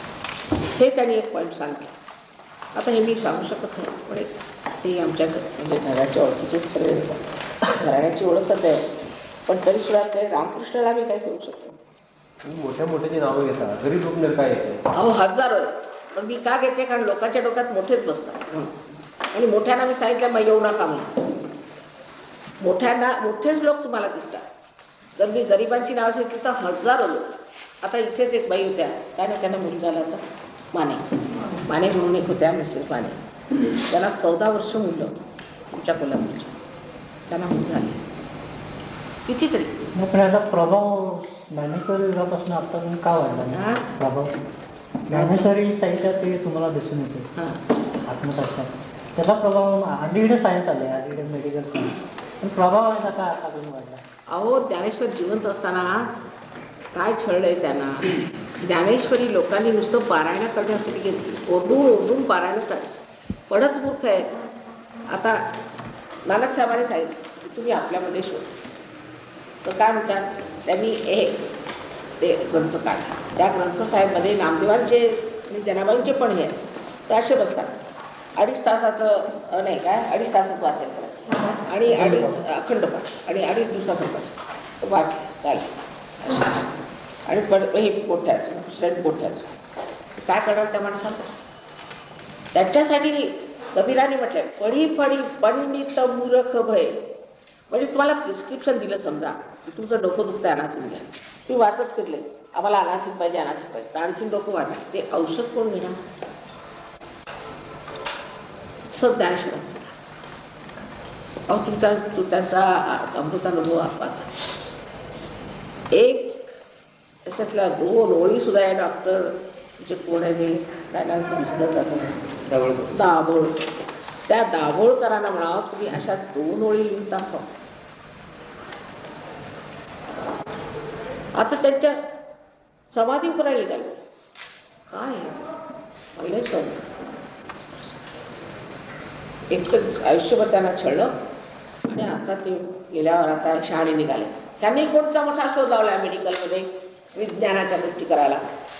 हे त्यांनी एक पॉईंट सांगितलं. आता हे मी सांगू शकत नाही, पण ते आमच्या म्हणजे घराच्या ओळखीचेच सगळे घराण्याची ओळखच आहे. पण तरीसुद्धा ते रामकृष्णाला मी काय करू शकतो? मोठ्या मोठ्याची नावं घेतात, गरीब लोक काय येते? अहो हजारो. पण मी का घेते? कारण लोकांच्या डोक्यात मोठेच बसतात. आणि मोठ्यांना मी सांगितलं मग येऊ नका म्हणून. मोठ्यांना मोठेच लोक तुम्हाला दिसतात. जर मी गरिबांची नावं सांगितली तर हजारो लोक. आता इथेच एक बाई होत्या, काय ना त्यांना मुली झाला होता, माने माने म्हणून एक होत्या, मिसेस माने. त्यांना चौदा वर्ष मुलं तुमच्या कोल्हापूरची, त्यांना मुलं झाली कितीतरी. पण याचा प्रभाव ज्ञानेश्वरी युगापासून आत्तापर्यंत का वाढला नाही? प्रभाव ज्ञानेश्वरी साहित्यात ते तुम्हाला दिसून येते आत्मसाक्षात. त्याचा प्रभाव अलीकडे सायन्स आले, अलीकडे मेडिकल सायन्स, पण प्रभाव आहे का अजून वाढला? अहो ज्ञानेश्वर जिवंत असताना काय छळलंय त्यांना. ज्ञानेश्वरी लोकांनी नुसतं पारायण करण्यासाठी घेतली, ओरडून ओरडून पारायण करायची. पडत मूर्ख आहे. आता नानक साहेबांनी सांगितलं तुम्ही आपल्यामध्ये शोध. तर काय म्हणतात त्यांनी एक ते ग्रंथ काढला. त्या ग्रंथसाहेबमध्ये नामदेवांचे आणि जनाबाईंचे पण हे तर असे बसतात. अडीच तासाचं नाही काय अडीच तासाचं वाचन करायचं आणि अडीच अखंड पाठ आणि अडीच दिवसाचं वाचन वाचलं चालेल. आणि पण हे मोठ्याचं दुसऱ्या मोठ्याचं काय करणार त्या माणसाला? त्याच्यासाठी कबीराने म्हटलं पडी पडी पंडित मूर्ख भय. म्हणजे तुम्हाला प्रिस्क्रिप्शन दिलं समजा की तुमचं डोकं दुखतं अनासिन घ्या, तुम्ही वाचत फिरले आम्हाला अनासिन पाहिजे अनासिन पाहिजे, तर आणखीन डोकं वाटतं. ते औषध कोण घेणार? ज्ञानेश्वरांचा अहो तुमचा तू त्यांचा अमृतानुभव आत्माचा. एक त्याच्यातल्या दोन ओळी सुद्धा आहे डॉक्टर जे कोण आहे जे काय नाव विसरलं जातं दाभोळ. त्या दाभोळकरांना म्हणावं तुम्ही अशा दोन ओळी लिहून दाखवा. आता त्यांच्या समाधी करायला निघाले. काय पहिले सण एक तर आयुष्यभर त्यांना छळलं आणि आता ते गेल्यावर आता शहाणे निघाले. त्यांनी कोणता मोठा शोध लावला मेडिकलमध्ये विज्ञानाच्या गोष्टी करायला.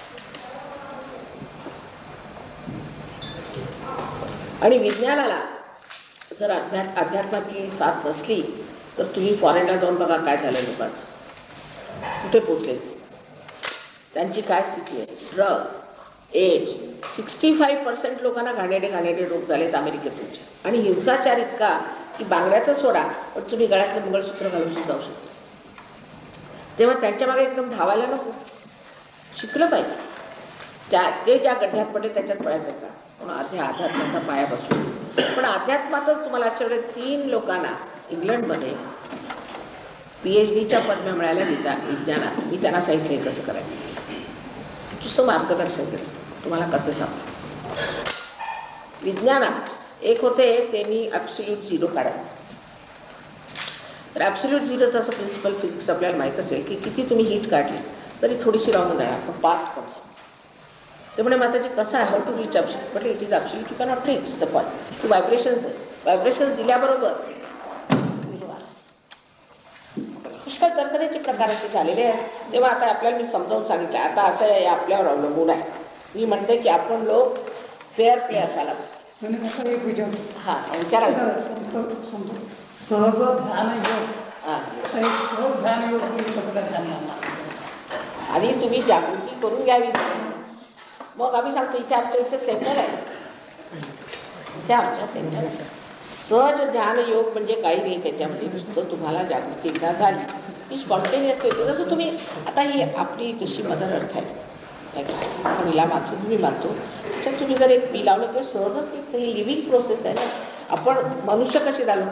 आणि विज्ञानाला जर अध्यात् अध्यात्माची साथ नसली तर तुम्ही फॉरेनला जाऊन बघा काय झालं लोकांचं, कुठे पोचले, त्यांची काय स्थिती आहे. Drug, AIDS, sixty five percent लोकांना घाणेरडे घाणेरडे रोग झालेत अमेरिकेत तुमच्या. आणि हिंसाचार इतका की बांगड्यातच सोडा पण तुम्ही गळ्यातलं मंगळसूत्र घालून सुद्धा जाऊ शकता. तेव्हा त्यांच्या मागे एकदम धावायला नको, शिकलं पाहिजे. त्या ते ज्या गड्ड्यात पडले त्याच्यात पडायचं का, पण आध्या अध्यात्माचा पाया बसतो. पण अध्यात्मातच तुम्हाला अशा वेळेस तीन लोकांना इंग्लंडमध्ये पी एच डीच्या पदव्या मिळाल्या विज्ञा विज्ञानात. मी त्यांना सांगितले कसं करायचं, नुसतं मार्गदर्शन केलं तुम्हाला कसं सांगतो. विज्ञानात एक होते त्यांनी ॲब्सोल्यूट झिरो काढायचं. तर ॲब्सोल्यूट झिरोचं असं प्रिन्सिपल फिजिक्स आपल्याला माहीत असेल की किती तुम्ही हीट काढली तरी थोडीशी राहून नाही आपण पार्ट कॉन्सेप्ट. ते म्हणे माताजी कसं आहे हाऊ टू रीच ॲब्सोल्यूट, म्हटलं it is absolute you cannot reach the point. तू व्हायब्रेशन व्हायब्रेशन दिल्याबरोबर पुष्कळ तरतरीचे प्रकार असे झालेले आहेत. तेव्हा आता आपल्याला मी समजावून सांगितलं. आता असं आहे आपल्यावर अवलंबून आहे. मी म्हणते की आपण लोक फेअर प्ले असायला पाहिजे. आणि कसं एक विचार हां विचारायचं समजा सहज ध्यान योग, हां आता एक सहज ध्यान योग म्हणजे कसं काय ध्यान लागणार. आणि तुम्ही जागृती करून घ्यावी. मग आम्ही सांगतो इथे आमच्या इथे सेंटर आहे, इथे आमच्या सेंटर आहे. सहज ध्यान योग म्हणजे काही नाही त्याच्यामध्ये, नुसतं तुम्हाला जागृती एकदा झाली की स्पॉन्टेनियस होते. जसं तुम्ही आता ही आपली जशी मदर अर्थ आहे आपण हिला मानतो तुम्ही मानतो तर तुम्ही जर एक पी लावलं तर सहजच एक ही लिव्हिंग प्रोसेस आहे ना. आपण मनुष्य कसे झालो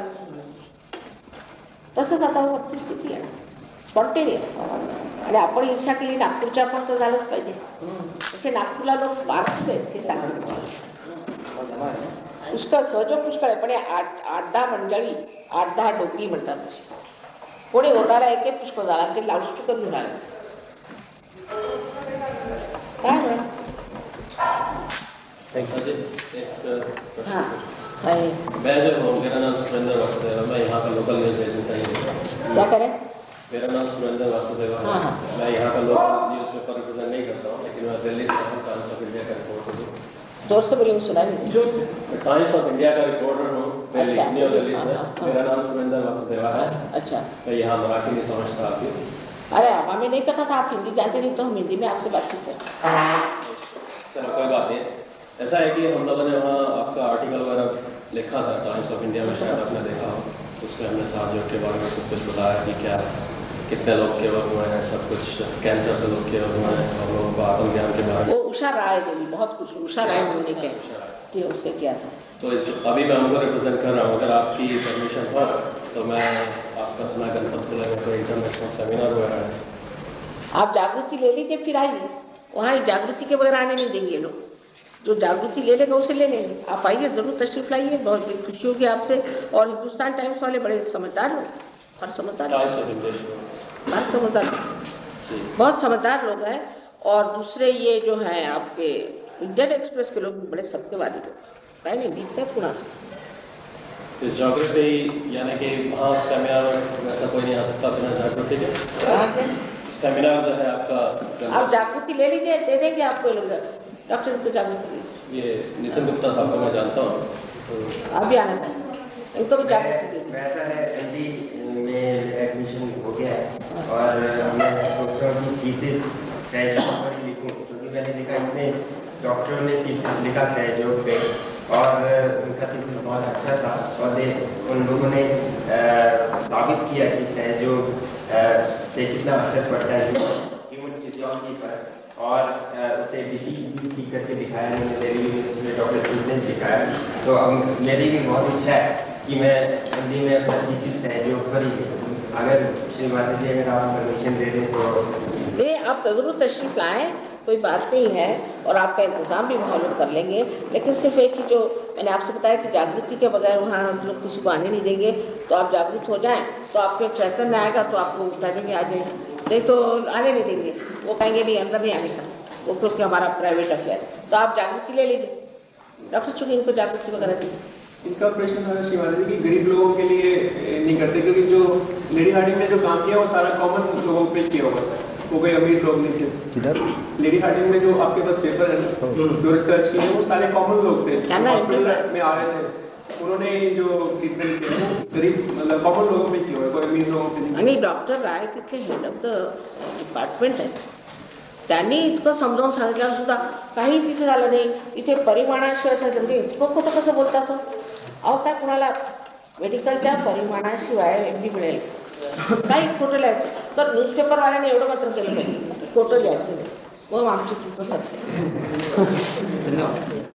तसंच आता वरची स्थिती आहे स्पॉन्टेनियस. आणि आपण इच्छा केली नागपूरच्या आपण तर झालंच पाहिजे. तसे नागपूरला लोक मार्ग आहेत ते सांगितलं पुष्कळ सहज पुष्कळ आहे. पण आठ आठ दहा मंडळी आठ दहा डोकी म्हणतात तशी. कोणी ओरडायला एक एक पुष्कळ झाला ते लाऊडस्पीकर घेऊन आले काय म्हणा. हाँ मैं जो हूँ मेरा नाम सुरेंद्र वासुदेव है. मैं यहाँ का लोकल न्यूज़ एजेंट ही. क्या करें? मेरा नाम सुरेंद्र वासुदेव है. हाँ, हाँ. मैं यहाँ का लोकल न्यूज़ पेपर रिप्रेजेंट नहीं करता हूँ लेकिन मैं दिल्ली से हूँ. टाइम्स ऑफ इंडिया का रिपोर्टर हूँ. जोर से बोलिए सुना नहीं. जोर से. टाइम्स ऑफ इंडिया का रिपोर्टर हूँ. अच्छा. न्यू दिल्ली से. हाँ, हाँ. मेरा नाम सुरेंद्र वासुदेव है. अच्छा. मैं यहाँ मराठी नहीं समझता आपकी. अरे हमें नहीं पता था आप हिंदी जानते नहीं तो हम हिंदी में आपसे बातचीत करें. चलो कोई बात नहीं. ऐसा है कि हम लोगों ने वहाँ आपका आर्टिकल वगैरह लिखा था टाइम्स ऑफ इंडिया में, शायद आपने देखा हो. उसमें हमने सहयोग के बारे में सब कुछ बताया कि क्या कितने लोग केयर हुए हैं, सब कुछ कैंसर से लोग केयर हुए हैं. हम लोगों को आत्मज्ञान के बारे में वो उषा राय देवी बहुत कुछ उषा राय उन्होंने किया कि उससे किया था. तो इस अभी मैं उनको रिप्रेजेंट कर रहा हूँ. अगर आपकी परमिशन हो तो मैं आपका सुना गणपतपुर में कोई इंटरनेशनल सेमिनार वगैरह है. आप जागृति ले लीजिए फिर आइए. वहाँ जागृति के बगैर आने नहीं देंगे लोग. जो जागृति ले लेगा उसे ले लेंगे. आप आइए जरूर तशरीफ लाइए. बहुत खुशी होगी आपसे. और हिंदुस्तान टाइम्स वाले बड़े समझदार लोग और समझदार टाइम्स ऑफ इंडिया बहुत समझदार बहुत समझदार लोग हैं. और दूसरे ये जो हैं आपके इंडियन एक्सप्रेस के लोग बड़े सत्यवादी लोग है नहीं दिखते थोड़ा. तो जागृति यानी कि वहाँ सेमिनार वैसा कोई नहीं आ सकता बिना जागृति के. कहाँ से सेमिनार जो है आपका आप जागृति ले लीजिए दे देंगे आपको लोग. डॉक्टर को जागृति ये नितिन गुप्ता साहब को मैं जानता हूँ. तो अभी आना चाहिए इनको भी जागृति. वैसा है एमडी में एडमिशन हो गया है और मैं सोच रहा हूँ कि थीसिस सहयोग पर लिखूँ क्योंकि मैंने देखा इतने डॉक्टरों ने थीसिस लिखा सहयोग पे और उनका थीसिस बहुत अच्छा था. और दे उन लोगों ने साबित किया कि सहयोग से कितना असर पड़ता है ह्यूमन फिजियोलॉजी पर. और उसे डिसीज भी ठीक करके दिखाया मैंने दिल्ली यूनिवर्सिटी में डॉक्टर चूट ने दिखाया. तो अब मेरी भी बहुत इच्छा है कि मैं हिंदी में अपना थीसिस सहयोग पर ही लिखूँ. अगर श्री माता जी अगर आप परमिशन दे दें तो. नहीं आप ज़रूर तशरीफ लाएँ कोई बात नहीं है. और आपका इंतज़ाम भी वहाँ लोग कर लेंगे. लेकिन सिर्फ एक ही जो मैंने आपसे बताया कि जागृति के बगैर वहाँ हम लोग किसी को आने नहीं देंगे. तो आप जागृत हो जाएं तो आपके चैतन्य आएगा तो आपको बता देंगे आ जाइए. नहीं तो आने नहीं देंगे, वो कहेंगे नहीं अंदर नहीं आने का, वो क्योंकि हमारा प्राइवेट अफेयर। तो आप जागृति ले लीजिए, डॉक्टर चुके इनको जागृति वगैरह दीजिए। इनका प्रश्न था शिवानी जी कि गरीब लोगों के लिए नहीं करते, क्योंकि जो लेडी हार्डिंग ने जो काम किया वो सारा कॉमन लोगों पे किया हुआ था, वो कोई अमीर लोग नहीं थे। किधर लेडी हार्डिंग में जो आपके पास पेपर है ना, जो रिसर्च किए वो सारे कॉमन लोग थे, क्या ना, हॉस्पिटल में आ रहे थे, उन्होंने जो ट्रीटमेंट किया वो गरीब मतलब कॉमन लोगों पे किया हुआ है, कोई अमीर लोगों पे नहीं। आणि डॉक्टर राय तिथले हेड ऑफ द डिपार्टमेंट आहेत, त्यांनी इतकं समजावून सांगितलं सुद्धा काही तिथे झालं नाही. इथे परिमाणाशिवाय असायचं म्हणजे इतकं खोटं कसं बोलतात हो? अहो काय कुणाला मेडिकलच्या परिमाणाशिवाय एम डी मिळेल, काही खोटं लिहायचं तर न्यूजपेपरवाल्याने एवढं मात्र केलं पाहिजे, खोटं लिहायचं नाही, मग आमची चूक सत्य. धन्यवाद.